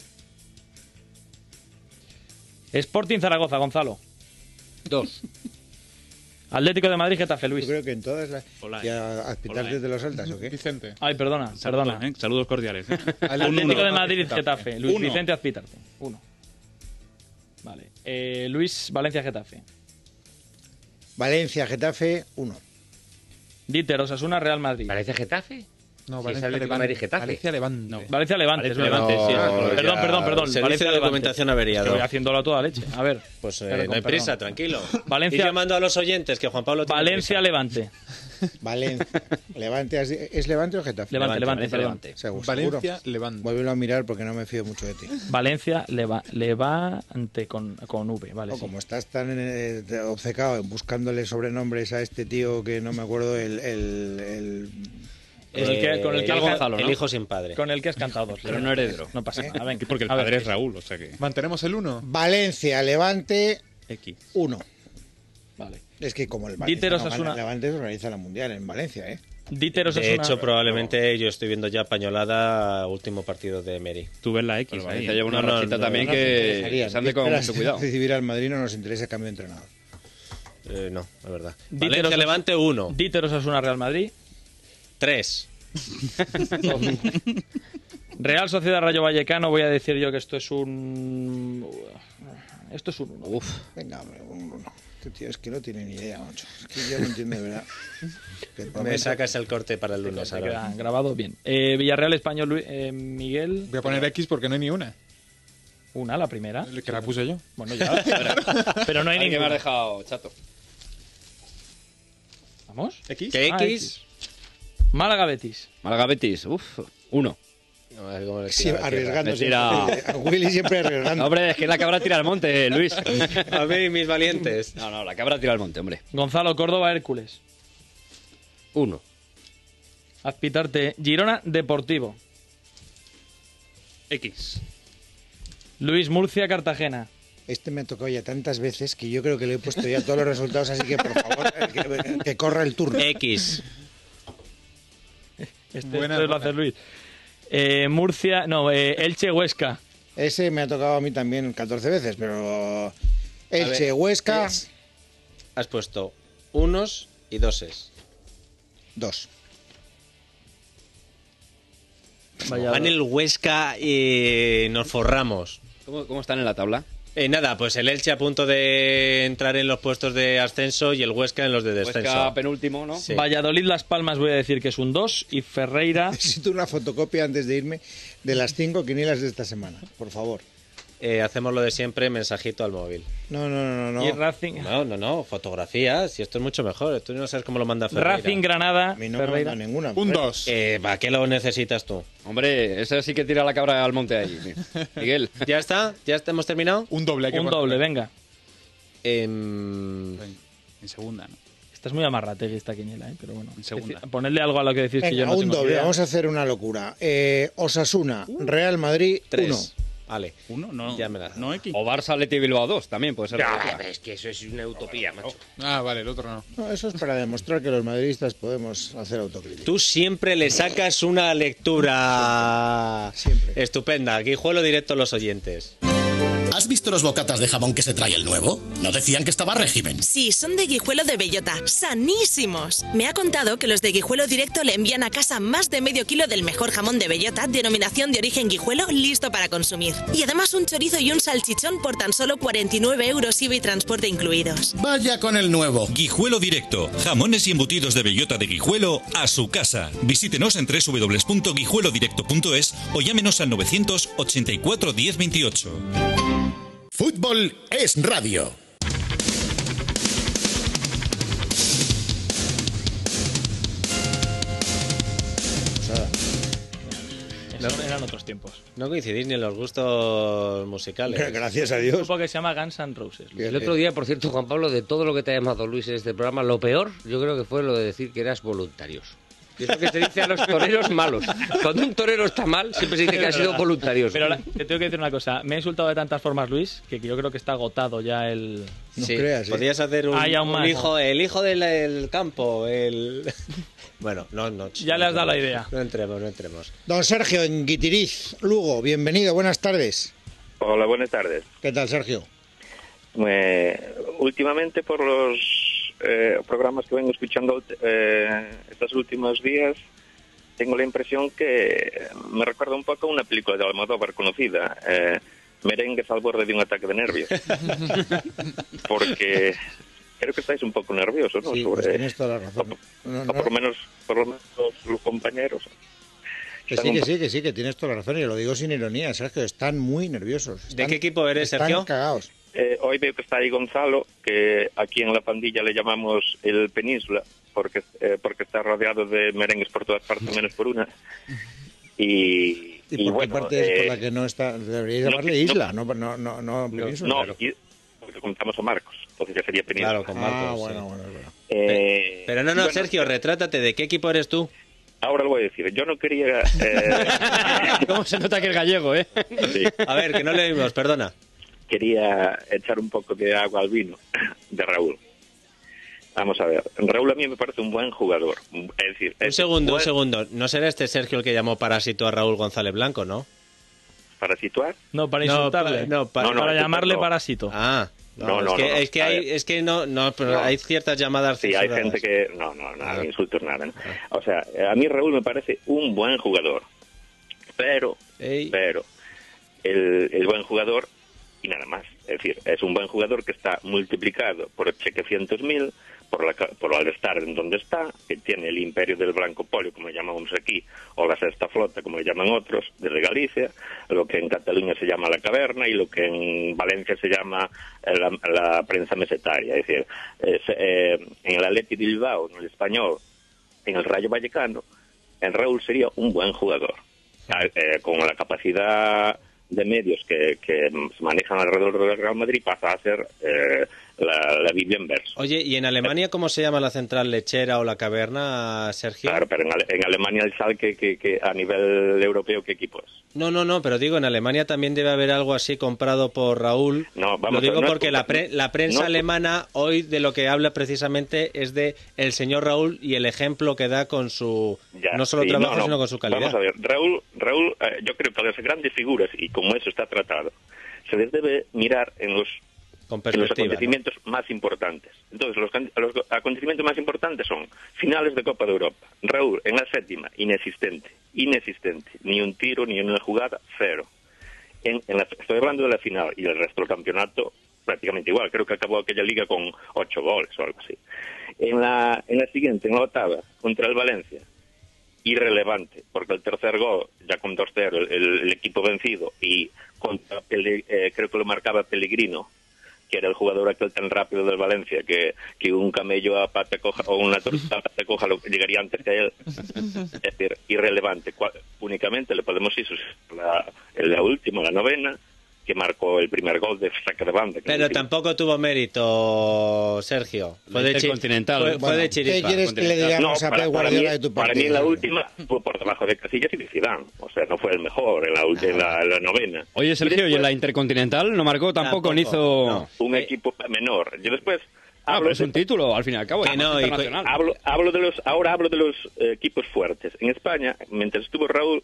Sporting Zaragoza, Gonzalo. Dos. Atlético de Madrid, Getafe, Luis. Yo creo que en todas las... Hola, ¿Y a, a pitarte Hola, de los altas o qué? Vicente. Ay, perdona, Saludos, perdona. ¿eh? Saludos cordiales. ¿eh? Atlético de Madrid, Getafe. Luis Uno. Vicente Azpitarte. Uno. Vale. Eh, Luis, Valencia, Getafe. Valencia, Getafe, uno. Dieter, Osasuna, Real Madrid. ¿Parece Getafe? No, Sí, Valencia es Atlético de Madrid, Getafe. Valencia Levante. No. Valencia Levante, es verdad. Levante, sí, Ah, no, perdón, ya- perdón, perdón. Servicio Valencia de Levante. documentación averiado. Que voy haciéndolo a toda leche. A ver. Pues eh, perdón, no hay perdón. prisa, tranquilo. Valencia- Ir llamando a los oyentes que Juan Pablo tiene Valencia prisa. Levante. Valencia. Levante, ¿has di- ¿es Levante o Getafe? Levante, Levante, Valencia, perdón. Levante. Seguro. Valencia, seguro. Levante. Vuélvelo a mirar porque no me fío mucho de ti. Valencia Leva- Levante con, con V, vale. O sí. como estás tan eh, obcecado en buscándole sobrenombres a este tío que no me acuerdo el... el, el- Con el que- con el que Eh, has- Gonzalo, ¿no? ¿no? El hijo sin padre. Con el que has cantado dos. Pero no heredero. No pasa nada. Venga, Porque el a ver. padre es Raúl, o sea que... ¿Mantenemos el uno? Valencia, Levante, X. uno. Vale. Es que como el Dieter Valencia, Osasuna. no, Levante organiza la Mundial en Valencia, ¿eh? Dieter Osasuna. De hecho, probablemente yo estoy viendo ya pañolada último partido de Meri. Tú ves la X Pero ahí. Valencia ¿eh? lleva una No, no, rachita no, también No nos que interesaría. se ande con Esperas mucho cuidado. recibir al Madrid no nos interesa el cambio de entrenador. Eh, no, es verdad. Dieter Valencia Osasuna- Levante uno. Dieter Osasuna, Real Madrid. tres. Real Sociedad Rayo Vallecano, voy a decir yo que esto es un... Esto es un uno. Uf. Venga, hombre, un uno. Este tío es que no tiene ni idea, macho. Es que yo no entiendo de verdad. Que Me promete- sacas el corte para el lunes. Se ahora. queda grabado bien. Eh, Villarreal Español, Luis- eh, Miguel. Voy a poner X porque no hay ni una. Una, la primera. El que la puse yo. Bueno, ya. Pero no hay que me ninguna. has dejado, chato. ¿Vamos? ¿X? ¿Qué Ah, X? Málaga Betis. Málaga Betis, uff, uno. No, es como le Sí, tira la tierra. arriesgando. Me tira- siempre. A Willy siempre arriesgando. Hombre, es que la cabra tira al monte, Luis. A ver, mis valientes. No, no, la cabra tira al monte, hombre. Gonzalo Córdoba Hércules. Uno. Azpitarte Girona Deportivo. X. Luis Murcia Cartagena. Este me ha tocado ya tantas veces que yo creo que le he puesto ya todos los resultados, así que por favor, que, que corra el turno. X. Este, Buena, este lo buena. hace Luis. Eh, Murcia, no, eh, Elche Huesca. Ese me ha tocado a mí también catorce veces, pero Elche, ver, Huesca, Has puesto unos y doses. dos. Vaya- Van el Huesca y nos forramos. ¿Cómo, cómo están en la tabla? Eh, nada, pues el Elche a punto de entrar en los puestos de ascenso y el Huesca en los de descenso. Huesca penúltimo, ¿no? Sí. Valladolid Las Palmas voy a decir que es un dos y Ferreira. Necesito una fotocopia antes de irme de las cinco quinielas de esta semana, por favor. Eh, hacemos lo de siempre, mensajito al móvil. No, no, no, no. Y no. Racing, No, no, no, fotografías. Y esto es mucho mejor. Tú no sabes cómo lo manda Ferreira. Racing Granada. A mí no me Ferreira. manda ninguna. Un dos. Eh, ¿Para qué lo necesitas tú? Hombre, ese sí que tira la cabra al monte ahí. Miguel. ¿Ya está? ¿Ya está- hemos terminado? Un doble. hay que Un ponerle. doble, venga. Em, En segunda, ¿no? Esta es muy amarrategui esta quiniela, ¿eh? Pero bueno. En segunda. Deci- Ponedle algo a lo que decís que yo Venga, no un tengo ni doble. idea. Vamos a hacer una locura. Eh, Osasuna, Real Madrid, tres. uno. Vale. Uno, no. Ya me la- No X. O Barça Leti Bilbao dos, también puede ser. Ya, es que eso es una utopía, macho. Ah, vale, el otro no. No, eso es para demostrar que los madridistas podemos hacer autocrítica. Tú siempre le sacas una lectura Siempre. estupenda. Guijuelo directo a los oyentes. ¿Has visto los bocatas de jamón que se trae el nuevo? ¿No decían que estaba régimen? Sí, son de Guijuelo de Bellota. ¡Sanísimos! Me ha contado que los de Guijuelo Directo le envían a casa más de medio kilo del mejor jamón de Bellota, denominación de origen Guijuelo, listo para consumir. Y además un chorizo y un salchichón por tan solo cuarenta y nueve euros I V A y transporte incluidos. Vaya con el nuevo. Guijuelo Directo. Jamones y embutidos de bellota de Guijuelo a su casa. Visítenos en doble u doble u doble u punto guijuelo directo punto es o llámenos al novecientos ochenta y cuatro diez veintiocho. Fútbol es radio. Eso eran otros tiempos. No coincidís ni en los gustos musicales. Gracias a Un Dios. grupo que se llama Guns N' Roses. Luis. El otro día, por cierto, Juan Pablo, de todo lo que te ha llamado Luis en este programa, lo peor yo creo que fue lo de decir que eras voluntarios. Y es lo que se dice a los toreros malos. Cuando un torero está mal, siempre se dice que ha sido voluntarioso. Pero ahora, te tengo que decir una cosa. Me he insultado de tantas formas, Luis, que yo creo que está agotado ya el... No Sí, creas, ¿eh? podrías hacer un, Ah, ya un un más. hijo, el hijo del el campo, el... Bueno, no, no. Ya le has dado la idea. No entremos, no entremos. Don Sergio, en Guitiriz, Lugo, bienvenido, buenas tardes. Hola, buenas tardes. ¿Qué tal, Sergio? Eh, últimamente, por los eh, programas que vengo escuchando eh, estos últimos días, tengo la impresión que me recuerda un poco a una película de Almodóvar conocida, eh, Merengues al borde de un ataque de nervios. Porque creo que estáis un poco nerviosos, ¿no? Sí, Sobre, pues tienes toda la razón. No, o no, por lo menos, por lo menos los compañeros. que sí, que sí, que sí, que tienes toda la razón y lo digo sin ironía, Sergio, están muy nerviosos. ¿De Están- qué equipo eres, están Sergio? cagados. Eh, hoy veo que está ahí Gonzalo, que aquí en la pandilla le llamamos el Península, porque eh, porque está rodeado de merengues por todas partes, menos por una. Y, ¿Y por y qué bueno, parte es por eh, la que no está? Deberíais no, llamarle no, isla, no, no, no, no, península. no, Claro. y- porque contamos a Marcos, entonces ya sería Península. Claro, con Marcos. Ah, sí. bueno, bueno, es verdad. Eh, Pero no, no, bueno, Sergio, retrátate. ¿De qué equipo eres tú? ahora lo voy a decir. Yo no quería... eh, ¿Cómo se nota que es gallego, eh? sí, A ver, que no le oímos, perdona. quería echar un poco de agua al vino de Raúl. Vamos a ver. Raúl a mí me parece un buen jugador. Es decir, Un es segundo, un buen- segundo. ¿No será este Sergio el que llamó parásito a Raúl González Blanco, no? Para situar. No, para No, insultarle. pa- no, pa- No, no, para ese llamarle no. parásito. Ah, no, No, es, no, que, no, no. es que A hay, ver. es que no, no, pero No. hay ciertas llamadas Sí, hay censuradas. gente que... No, no, no, Ah. insultos nada. ¿no? O sea, a mí Raúl me parece un buen jugador. Pero, Ey. pero, el, el buen jugador, y nada más. Es decir, es un buen jugador que está multiplicado por ochocientos mil por, la, por al estar en donde está, que tiene el imperio del blanco polio, como le llamamos aquí, o la sexta flota, como le llaman otros, desde Galicia, lo que en Cataluña se llama la caverna y lo que en Valencia se llama la, la prensa mesetaria. Es decir, es, eh, en el Athletic de Bilbao, en el Español, en el Rayo Vallecano, en Raúl sería un buen jugador. Eh, con la capacidad de medios que, que se manejan alrededor del Real Madrid, pasa a ser eh, la, la Biblia en verso. Oye, ¿y en Alemania cómo se llama la central lechera o la caverna, Sergio? Claro, pero en, Ale en Alemania el Schalke, que, que a nivel europeo, ¿qué equipo es? No, no, no, pero digo, en Alemania también debe haber algo así comprado por Raúl. No, vamos lo digo a, no porque es, la, pre la prensa no, alemana hoy de lo que habla precisamente es de el señor Raúl y el ejemplo que da con su, ya, no solo sí, trabajo, no, no. sino con su calidad. Vamos a ver, Raúl, Raúl eh, yo creo que las grandes figuras, y como eso está tratado, se les debe mirar en los, con en los perspectiva, acontecimientos ¿no? más importantes. Entonces, los, los acontecimientos más importantes son finales de Copa de Europa. Raúl, en la séptima, inexistente, inexistente, ni un tiro, ni una jugada, cero. En, en la, estoy hablando de la final, y el resto del campeonato prácticamente igual. Creo que acabó aquella liga con ocho goles o algo así. En la, en la siguiente, en la octava, contra el Valencia, irrelevante, porque el tercer gol, ya con dos cero, el, el equipo vencido, y contra Pele, eh, creo que lo marcaba Pellegrino, que era el jugador aquel tan rápido del Valencia, que, que un camello a pata coja, o una tortuga a pata coja lo, llegaría antes que él. Es decir, irrelevante. Cual, únicamente le podemos ir la, la última, la novena, que marcó el primer gol de saque de banda. Pero tampoco tuvo mérito, Sergio. Fue de, chi Continental. fue, fue bueno, de chiripa. ¿Qué quieres que le digamos no, a para, Pep para Guardiola mí, de tu para parte? mí en la última fue por debajo de Casillas y de Zidane. O sea, no fue el mejor en la, última, en la, en la novena. Oye, Sergio, ¿y, después, ¿y en la Intercontinental no marcó tampoco? No hizo... No, un equipo menor. Yo después... Ah, pero es un título, al fin y al cabo. Que no, internacional. Hablo, hablo de los, ahora hablo de los eh, equipos fuertes. En España, mientras estuvo Raúl,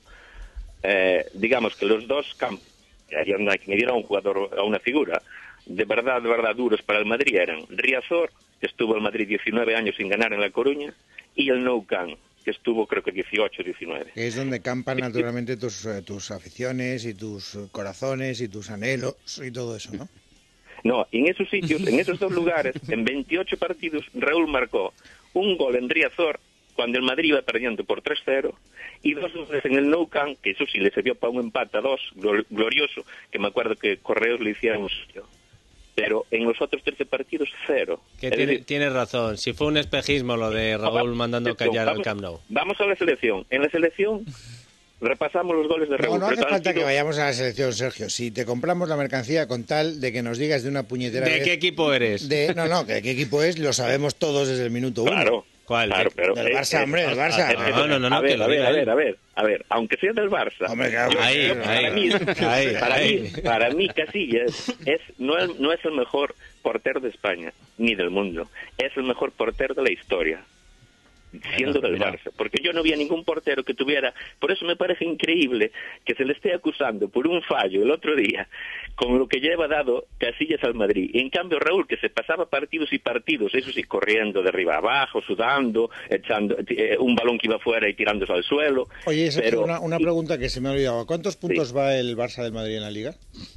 eh, digamos que los dos campos que me diera un jugador, a una figura, de verdad, de verdad duros para el Madrid eran Riazor, que estuvo el Madrid diecinueve años sin ganar en La Coruña, y el Nou Camp, que estuvo creo que dieciocho, diecinueve. Que es donde campan naturalmente tus, tus aficiones y tus corazones y tus anhelos y todo eso, ¿no? No, en esos sitios, en esos dos lugares, en veintiocho partidos, Raúl marcó un gol en Riazor cuando el Madrid iba perdiendo por tres cero, y dos goles en el Nou Camp, que eso sí le sirvió para un empate a dos, glorioso, que me acuerdo que Correos le hicieron un sitio. Pero en los otros trece partidos, cero. Que tiene, decir, tienes razón, si fue un espejismo lo de Raúl no, mandando callar vamos, al Camp Nou. Vamos a la selección. En la selección repasamos los goles de Raúl. No, no hace falta que vayamos a la selección, Sergio. Si te compramos la mercancía con tal de que nos digas de una puñetera ¿De vez, qué equipo eres? De, no, no, que de qué equipo es, lo sabemos todos desde el minuto uno. Claro. ¿Cuál? Claro, pero del Barça, eh, hombre, del Barça. Eh, no, no, no, no, a ver, que lo a ver, diga a ver, a ver, a ver, aunque sea del Barça. Hombre, claro, yo, ahí, yo, ahí, para mí, ahí, para ahí. mí, para mí Casillas es no, es no es el mejor portero de España ni del mundo, es el mejor portero de la historia. Siendo del Barça, porque yo no vi a ningún portero que tuviera, por eso me parece increíble que se le esté acusando por un fallo el otro día, con lo que lleva dado Casillas al Madrid. Y en cambio Raúl, que se pasaba partidos y partidos, eso sí, corriendo de arriba abajo, sudando, echando eh, un balón que iba fuera y tirándose al suelo. Oye, esa pero, es una, una pregunta que se me ha olvidado. ¿A cuántos puntos sí. va el Barça del Madrid en la Liga?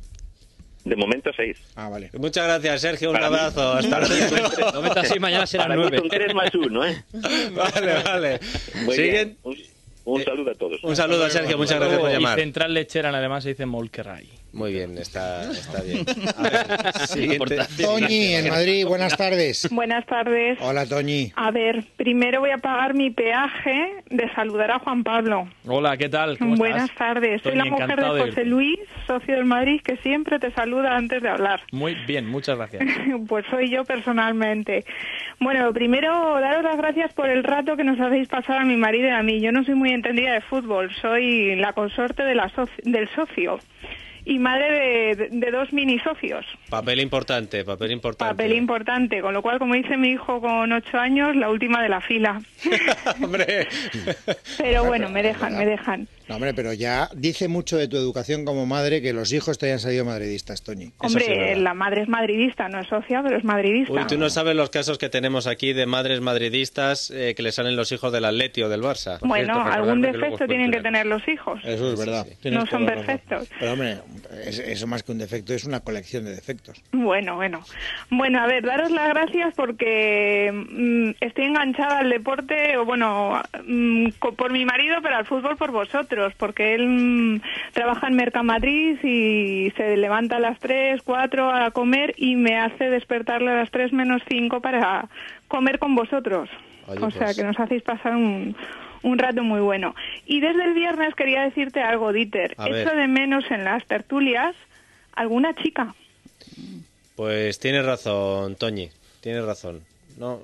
De momento seis. Ah, vale. Muchas gracias, Sergio. Un para abrazo. Mí, Hasta luego. No metas así, mañana serán para nueve. Mí son tres más uno, ¿eh? Vale, vale. Muy Siguen... bien. Un, un saludo a todos. Un saludo a Sergio, muchas gracias por llamar. Y central lechera en alemán se dice Molkerei. Muy bien, está, está bien. A ver, siguiente. Toñi, en Madrid, buenas tardes. Buenas tardes. Hola, Toñi. A ver, primero voy a pagar mi peaje de saludar a Juan Pablo. Hola, ¿qué tal? ¿Cómo buenas estás? tardes. Soy Toñi, la mujer de José de... Luis, socio del Madrid, que siempre te saluda antes de hablar. Muy bien, muchas gracias. Pues soy yo personalmente. Bueno, primero, daros las gracias por el rato que nos hacéis pasar a mi marido y a mí. Yo no soy muy entendida de fútbol, soy la consorte de la soci... del socio. Y madre de, de, de dos mini socios. Papel importante, papel importante. Papel importante, con lo cual, como dice mi hijo con ocho años, la última de la fila. Hombre. Pero bueno, me dejan, me dejan. No, hombre, pero ya dice mucho de tu educación como madre que los hijos te hayan salido madridistas, Toñi. Hombre, sí, la madre es madridista, no es socia, pero es madridista. Uy, tú no sabes los casos que tenemos aquí de madres madridistas eh, que le salen los hijos del Atleti o del Barça. Bueno, cierto, algún defecto tienen que tener los hijos. Eso es verdad. Sí, sí. No son perfectos. Pero hombre, es, eso más que un defecto es una colección de defectos. Bueno, bueno. Bueno, a ver, daros las gracias porque mmm, estoy enganchada al deporte, o bueno, mmm, por mi marido, pero al fútbol por vosotros, porque él mmm, trabaja en Mercamadrid y se levanta a las tres, cuatro a comer y me hace despertarle a las tres menos cinco para comer con vosotros. Oye, o sea, pues... que nos hacéis pasar un... un rato muy bueno. Y desde el viernes quería decirte algo, Dieter. Echo de menos en las tertulias alguna chica. Pues tienes razón, Toñi, tienes razón. No,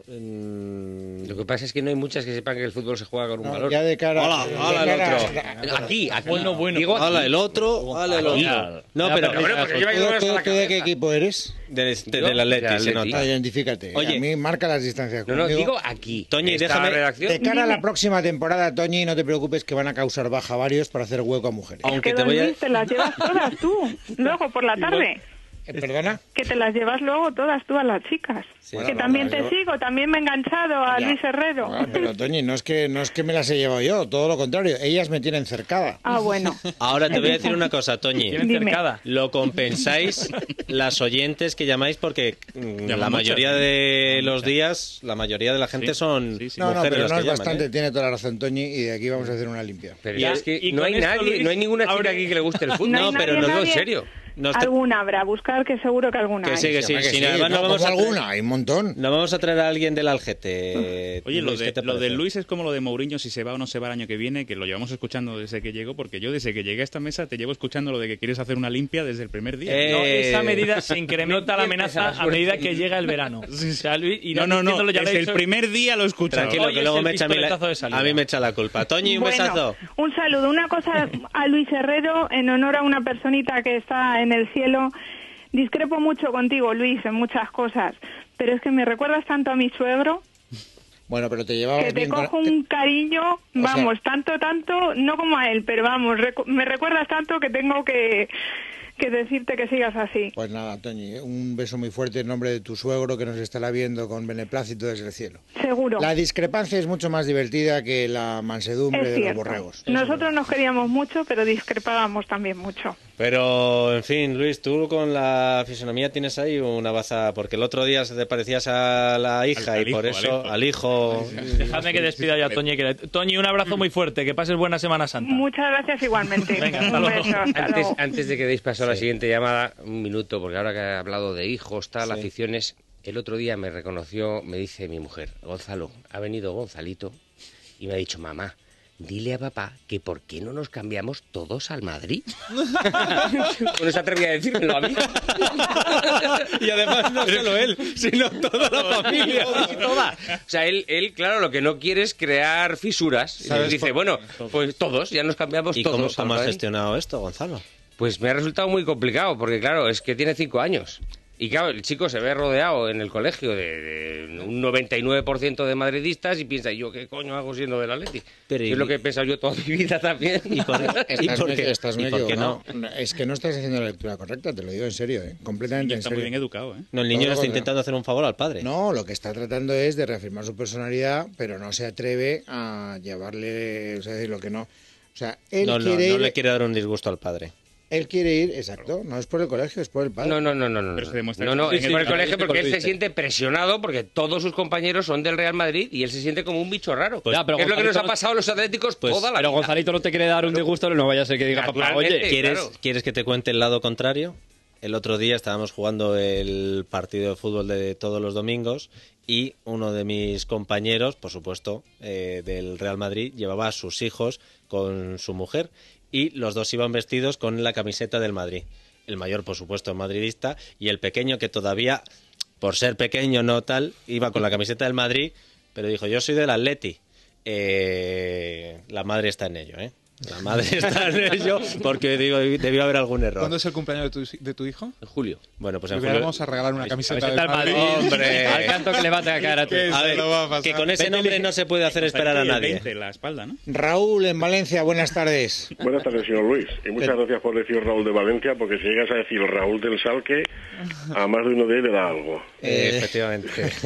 mmm... Lo que pasa es que no hay muchas que sepan que el fútbol se juega con un no, balón. Ya de cara. Hola, hola el otro. Aquí, aquí. Bueno, bueno. Digo aquí. Hola el otro, hola el otro. No, ya, pero, pero bueno, porque lleva que ¿tú, tú de qué equipo eres? De, de, de la Atleti, se nota. Ah, identifícate. Oye, a mí marca las distancias no, conmigo. No, digo aquí. Toñi, déjame. De cara a la próxima temporada, Toñi, no te preocupes que van a causar baja varios para hacer hueco a mujeres. Aunque es que te voy a... Luis, te las llevas todas tú, luego por la tarde. ¿Perdona? Que te las llevas luego todas tú a las chicas. Sí, que bueno, también te llevo... sigo, también me he enganchado a ya. Luis Herrero. Bueno, pero Toñi, no es que no es que me las he llevado yo, todo lo contrario, ellas me tienen cercada. Ah, bueno. Ahora te voy a decir una cosa, Toñi. Lo compensáis las oyentes que llamáis porque Llama la mayoría muchas. de los días, la mayoría de la gente sí. son sí, sí. No, mujeres. No, pero no es llaman, bastante, ¿eh? Tiene toda la razón, Toñi, y de aquí vamos a hacer una limpia. Pero ya, es que no hay nadie, Luis, no hay ninguna chica aquí que le guste el fútbol. No, no pero no lo en serio. Nos te... Alguna habrá, buscar que seguro que alguna que hay. Sí, que sí, que sí, sí, además no, no vamos a traer... alguna, hay un montón. No vamos a traer a alguien del Algete. Oye, lo de, lo de Luis es como lo de Mourinho, si se va o no se va el año que viene, que lo llevamos escuchando desde que llegó, porque yo desde que llegué a esta mesa te llevo escuchando lo de que quieres hacer una limpia desde el primer día. Eh... No, esa medida se incrementa la amenaza a medida que llega el verano. O sea, Luis, y no, no, no, desde el primer día lo he escuchado. Tranquilo, que luego me echa a mí, la... a mí me echa la culpa. Toñi, un bueno, besazo. Un saludo, una cosa a Luis Herrero, en honor a una personita que está en el cielo. Discrepo mucho contigo, Luis, en muchas cosas, pero es que me recuerdas tanto a mi suegro. Bueno, pero te llevabas que te bien cojo con... un cariño, vamos, sea... tanto, tanto, no como a él, pero vamos, recu me recuerdas tanto que tengo que... que decirte que sigas así. Pues nada, Toñi, un beso muy fuerte en nombre de tu suegro que nos estará viendo con beneplácito desde el cielo. Seguro. La discrepancia es mucho más divertida que la mansedumbre de los borregos. Nosotros nos queríamos mucho, pero discrepábamos también mucho. Pero, en fin, Luis, tú con la fisonomía tienes ahí una baza, porque el otro día se te parecías a la hija al, y al por hijo, eso al hijo... Al hijo. Dejadme que despida ya a Toñi. Que... Toñi, un abrazo muy fuerte, que pases buena Semana Santa. Muchas gracias igualmente. Venga, hasta luego. Un beso, hasta antes, luego. antes de que deis paso a la sí. siguiente llamada, un minuto, porque ahora que he hablado de hijos, tal, sí. aficiones, el otro día me reconoció, me dice mi mujer, Gonzalo, ha venido Gonzalito y me ha dicho, mamá, dile a papá que por qué no nos cambiamos todos al Madrid. No se atrevía a decírmelo a mí. Y además no solo él, sino toda la familia. Toda. O sea, él, él, claro, lo que no quiere es crear fisuras. Y dice, por... bueno, pues todos, ya nos cambiamos ¿Y todos. ¿Y cómo, cómo has gestionado esto, Gonzalo? Pues me ha resultado muy complicado, porque claro, es que tiene cinco años. Y claro, el chico se ve rodeado en el colegio de, de un noventa y nueve por ciento de madridistas y piensa, ¿yo qué coño hago siendo del Atleti? Pero y... es lo que he pensado yo toda mi vida también. ¿Y por, ¿Y por qué? Estás ¿Y por qué no? no? Es que no estás haciendo la lectura correcta, te lo digo en serio, ¿eh? Completamente en serio. Está muy bien educado, ¿eh? No, el niño le está intentando hacer un favor al padre. No, lo que está tratando es de reafirmar su personalidad, pero no se atreve a llevarle, o sea, decir lo que no. O sea, él no, no, quiere no ir... le quiere dar un disgusto al padre. Él quiere ir, exacto, no es por el colegio, es por el padre. No, no, no, no, no. Pero se demuestra no, no, que es sí, por el sí, colegio sí, porque él se dice. siente presionado porque todos sus compañeros son del Real Madrid y él se siente como un bicho raro. Pues, ya, pero es lo que nos ha no... pasado a los atléticos pues, toda la pero vida. Gonzalito no te quiere dar un disgusto, no vaya a ser que diga papá, oye, ¿quieres, claro. ¿quieres que te cuente el lado contrario? El otro día estábamos jugando el partido de fútbol de todos los domingos y uno de mis compañeros, por supuesto, eh, del Real Madrid, llevaba a sus hijos con su mujer y los dos iban vestidos con la camiseta del Madrid. El mayor, por supuesto, madridista, y el pequeño, que todavía, por ser pequeño, no tal, iba con la camiseta del Madrid, pero dijo, yo soy del Atleti. Eh, la madre está en ello, ¿eh? La madre está en ello porque digo, debió haber algún error. ¿Cuándo es el cumpleaños de tu, de tu hijo? En julio. Bueno, pues en Le julio... vamos a regalar una camiseta Camiseta del Madrid. Hombre, Al canto que le va a caer a tu. A ver, que con ese nombre no se puede hacer esperar a nadie. veinte, la espalda, ¿no? Raúl, en Valencia, buenas tardes. Buenas tardes, señor Luis. Y muchas gracias por decir Raúl de Valencia, porque si llegas a decir Raúl del Salque, a más de uno de ellos le da algo. Eh, efectivamente.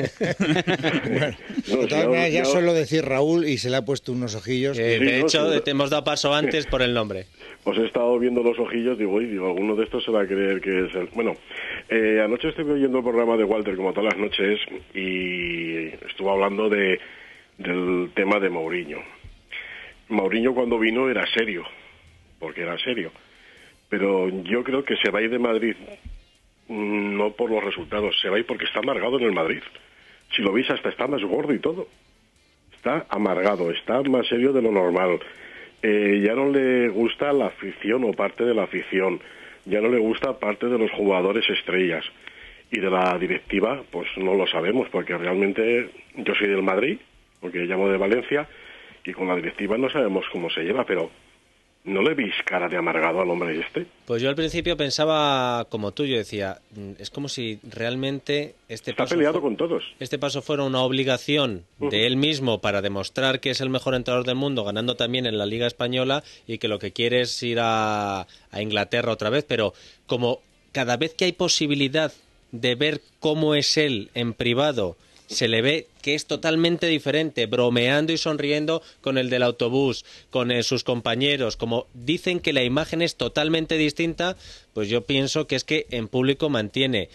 Bueno, No, de todas si maneras, no- ya no- solo decir Raúl y se le ha puesto unos ojillos. Eh, Sí, de no, hecho, sí. te hemos dado paso antes por el nombre. Os he estado viendo los ojillos, digo, y digo, alguno de estos se va a creer que es el... Bueno, eh, anoche estuve oyendo el programa de Walter, como todas las noches, y estuvo hablando de del tema de Mourinho. Mourinho cuando vino era serio, porque era serio. Pero yo creo que se va a ir de Madrid mm, no por los resultados, se va a ir porque está amargado en el Madrid. Si lo veis, hasta está más gordo y todo. Está amargado, está más serio de lo normal. Eh, ya no le gusta la afición o parte de la afición. Ya no le gusta parte de los jugadores estrellas. Y de la directiva, pues no lo sabemos, porque realmente yo soy del Madrid, porque llamo de Valencia, y con la directiva no sabemos cómo se lleva, pero ¿no le veis cara de amargado al hombre este? Pues yo al principio pensaba como tú, yo decía, mm, es como si realmente este Está paso, peleado fu- con todos. este paso fuera una obligación de él mismo para demostrar que es el mejor entrenador del mundo, ganando también en la Liga Española, y que lo que quiere es ir a, a Inglaterra otra vez, pero como cada vez que hay posibilidad de ver cómo es él en privado, se le ve que es totalmente diferente, bromeando y sonriendo con el del autobús, con eh, sus compañeros, como dicen que la imagen es totalmente distinta, pues yo pienso que es que en público mantiene,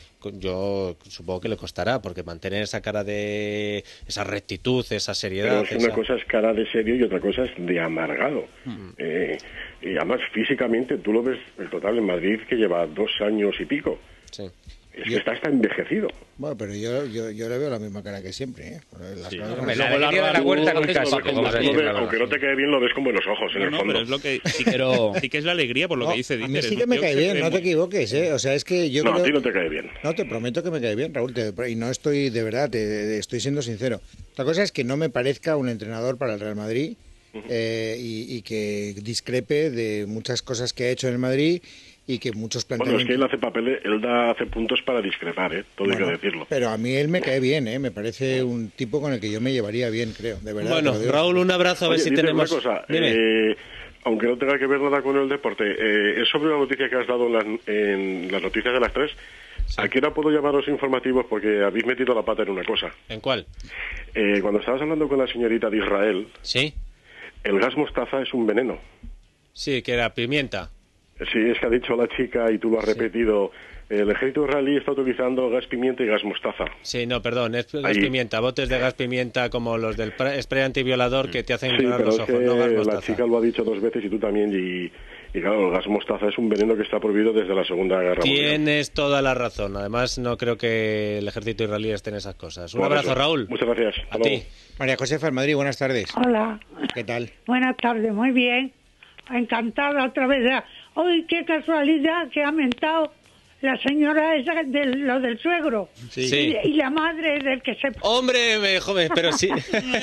yo supongo que le costará, porque mantener esa cara de, esa rectitud, esa seriedad... Pero es una esa- cosa es cara de serio y otra cosa es de amargado. Eh, y además, físicamente, tú lo ves, el total en Madrid, que lleva dos años y pico. Sí. Es que está hasta envejecido. Bueno, pero yo, yo, yo le veo la misma cara que siempre, ¿eh? Las cosas como Hombre, son. la alegría de la huerta nunca se Aunque no te- aunque no te quede bien, lo ves con buenos ojos, en No, el no, fondo. pero es lo que sí, Pero- sí que es la alegría por lo No, que dice a mí Dieter. sí Es- que me yo cae creo bien, que no te muy- equivoques, ¿eh? O sea, es que yo No, creo... a ti no te cae bien. No, te prometo que me cae bien, Raúl, te- y no estoy, de verdad, te- estoy siendo sincero. La cosa es que no me parezca un entrenador para el Real Madrid eh, y, y que discrepe de muchas cosas que ha hecho en el Madrid y que muchos Bueno, planteamientos... es que él hace papeles, él da, hace puntos para discrepar, ¿eh? Todo hay Bueno, que decirlo. Pero a mí él me cae bien, ¿eh? Me parece un tipo con el que yo me llevaría bien, creo, de verdad. Bueno, te lo digo. Raúl, un abrazo, a ver Oye, si dime tenemos... una cosa, Dime. eh, aunque no tenga que ver nada con el deporte, eh, es sobre una noticia que has dado en las, en las noticias de las tres. ¿A qué hora puedo llamaros informativos? Porque habéis metido la pata en una cosa. ¿En cuál? Eh, cuando estabas hablando con la señorita de Israel, Sí, el gas mostaza es un veneno. sí, que era pimienta. Sí, es que ha dicho la chica y tú lo has repetido. El ejército israelí está utilizando gas pimienta y gas mostaza. Sí, no, perdón, es gas Ahí. pimienta, botes de gas pimienta como los del pra- spray antiviolador que te hacen Sí, llorar pero los es ojos, que no gas la mostaza. chica lo ha dicho dos veces y tú también. Y, y claro, el gas mostaza es un veneno que está prohibido desde la Segunda Guerra Mundial. Tienes toda la razón. Además, no creo que el ejército israelí esté en esas cosas. Un Por abrazo, eso. Raúl. Muchas gracias. Hasta A luego. ti. María Josefa, en Madrid, buenas tardes. Hola, ¿Qué tal? buenas tardes, muy bien. Encantada otra vez. de- Hoy qué casualidad que ha mentado la señora esa de lo del suegro. Sí. Sí. Y, y la madre del que se... Hombre, me- joven, pero sí.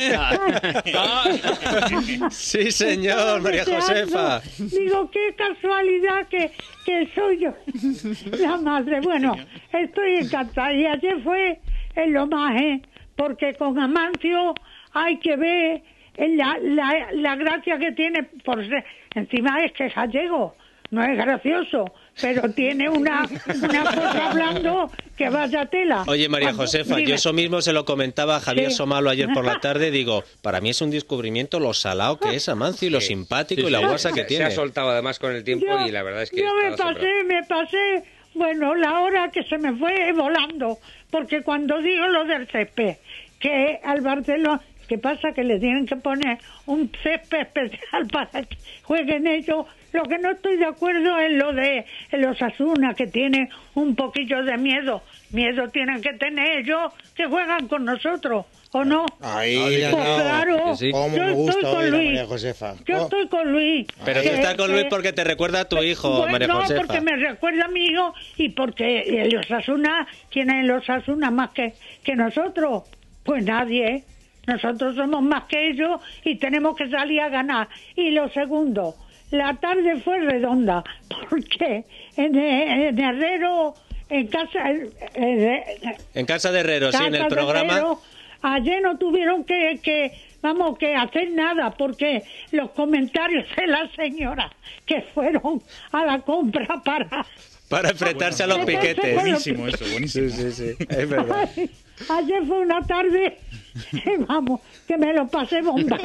Sí, señor, María Josefa. Digo, qué casualidad que, que soy yo, la madre. Bueno, estoy encantada. Y ayer fue el homenaje, porque con Amancio hay que ver la, la, la gracia que tiene, por ser, encima es que es gallego, no es gracioso, pero tiene una, una cosa hablando que vaya tela. Oye, María Cuando- Josefa, dime. yo eso mismo se lo comentaba a Javier Sí. Somalo ayer por la tarde. Digo, para mí es un descubrimiento lo salado que es Amancio y lo simpático y la guasa que Se tiene. ha soltado además con el tiempo Yo- y la verdad es que... Yo me está pasé, me pasé, bueno, la hora que se me fue volando, porque cuando digo lo del césped, que al Barcelona, ¿qué pasa? Que le tienen que poner un césped especial para que jueguen ellos. Lo que no estoy de acuerdo es lo de los Osasuna, que tiene un poquillo de miedo. Miedo tienen que tener ellos que juegan con nosotros, ¿o no? Ahí, Pues no, no. claro, Que sí. Cómo yo me estoy gusta con oír a Luis. María Josefa. Yo Oh. estoy con Luis. Pero tú Que- estás con que- Luis porque te recuerda a tu hijo, bueno, María Josefa. porque me recuerda a mi hijo y porque el Osasuna, ¿quién es el Osasuna más que, que nosotros? Pues nadie. Nosotros somos más que ellos y tenemos que salir a ganar. Y lo segundo, la tarde fue redonda, porque en, en Herrero, en casa... En, en casa de Herrero, sí, en el programa... Herrero, ayer no tuvieron que, que, vamos, que hacer nada, porque los comentarios de la señora que fueron a la compra para... Para enfrentarse bueno, a los piquetes. Buenísimo eso, buenísimo. Sí, sí, sí, es verdad. Ay, ayer fue una tarde, vamos, que me lo pasé bomba.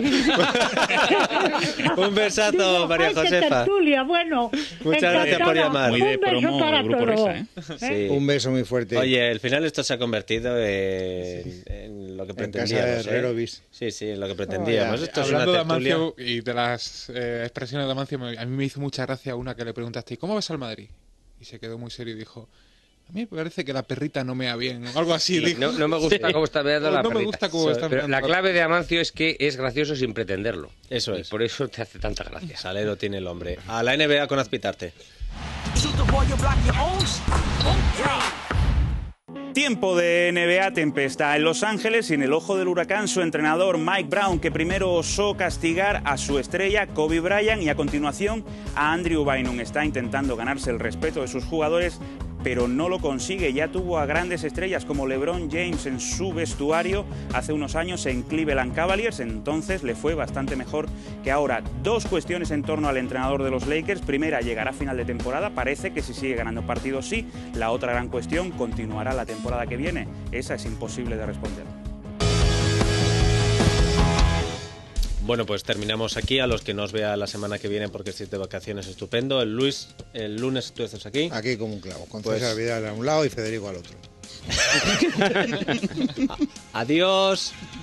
Un besazo, Digo, María ay, Josefa. Tertulia, bueno. Muchas gracias por llamar. Muy de promo para Grupo Risa, ¿eh? Sí. Un beso muy fuerte. Oye, al final esto se ha convertido en, en lo que pretendíamos. En casa de Herrero ¿eh? Sí, sí, en lo que pretendíamos. Oh, esto Hablando es de una Amancio y de las eh, expresiones de Amancio, a mí me hizo mucha gracia una que le preguntaste, ¿cómo ves al Madrid? Y se quedó muy serio y dijo, a mí me parece que la perrita no mea bien, o algo así. Dijo. No, no me gusta sí. cómo está meando la no perrita. Me gusta cómo está Pero meando. La clave de Amancio es que es gracioso sin pretenderlo. Eso es. Y por eso te hace tanta gracia. Salero tiene el hombre. A la N B A con Azpitarte. Tiempo de N B A, tempestad en Los Ángeles y en el ojo del huracán su entrenador Mike Brown, que primero osó castigar a su estrella Kobe Bryant y a continuación a Andrew Bynum. Está intentando ganarse el respeto de sus jugadores, pero no lo consigue. Ya tuvo a grandes estrellas como LeBron James en su vestuario hace unos años en Cleveland Cavaliers, entonces le fue bastante mejor que ahora. Dos cuestiones en torno al entrenador de los Lakers. Primera, llegará a final de temporada, parece que si sigue ganando partidos sí. La otra gran cuestión, ¿continuará la temporada que viene? Esa es imposible de responder. Bueno, pues terminamos aquí. A los que nos vea la semana que viene, porque estáis de vacaciones, estupendo. El Luis, el lunes tú estás aquí. Aquí como un clavo, con Pues- César Vidal a un lado y Federico al otro. Adiós.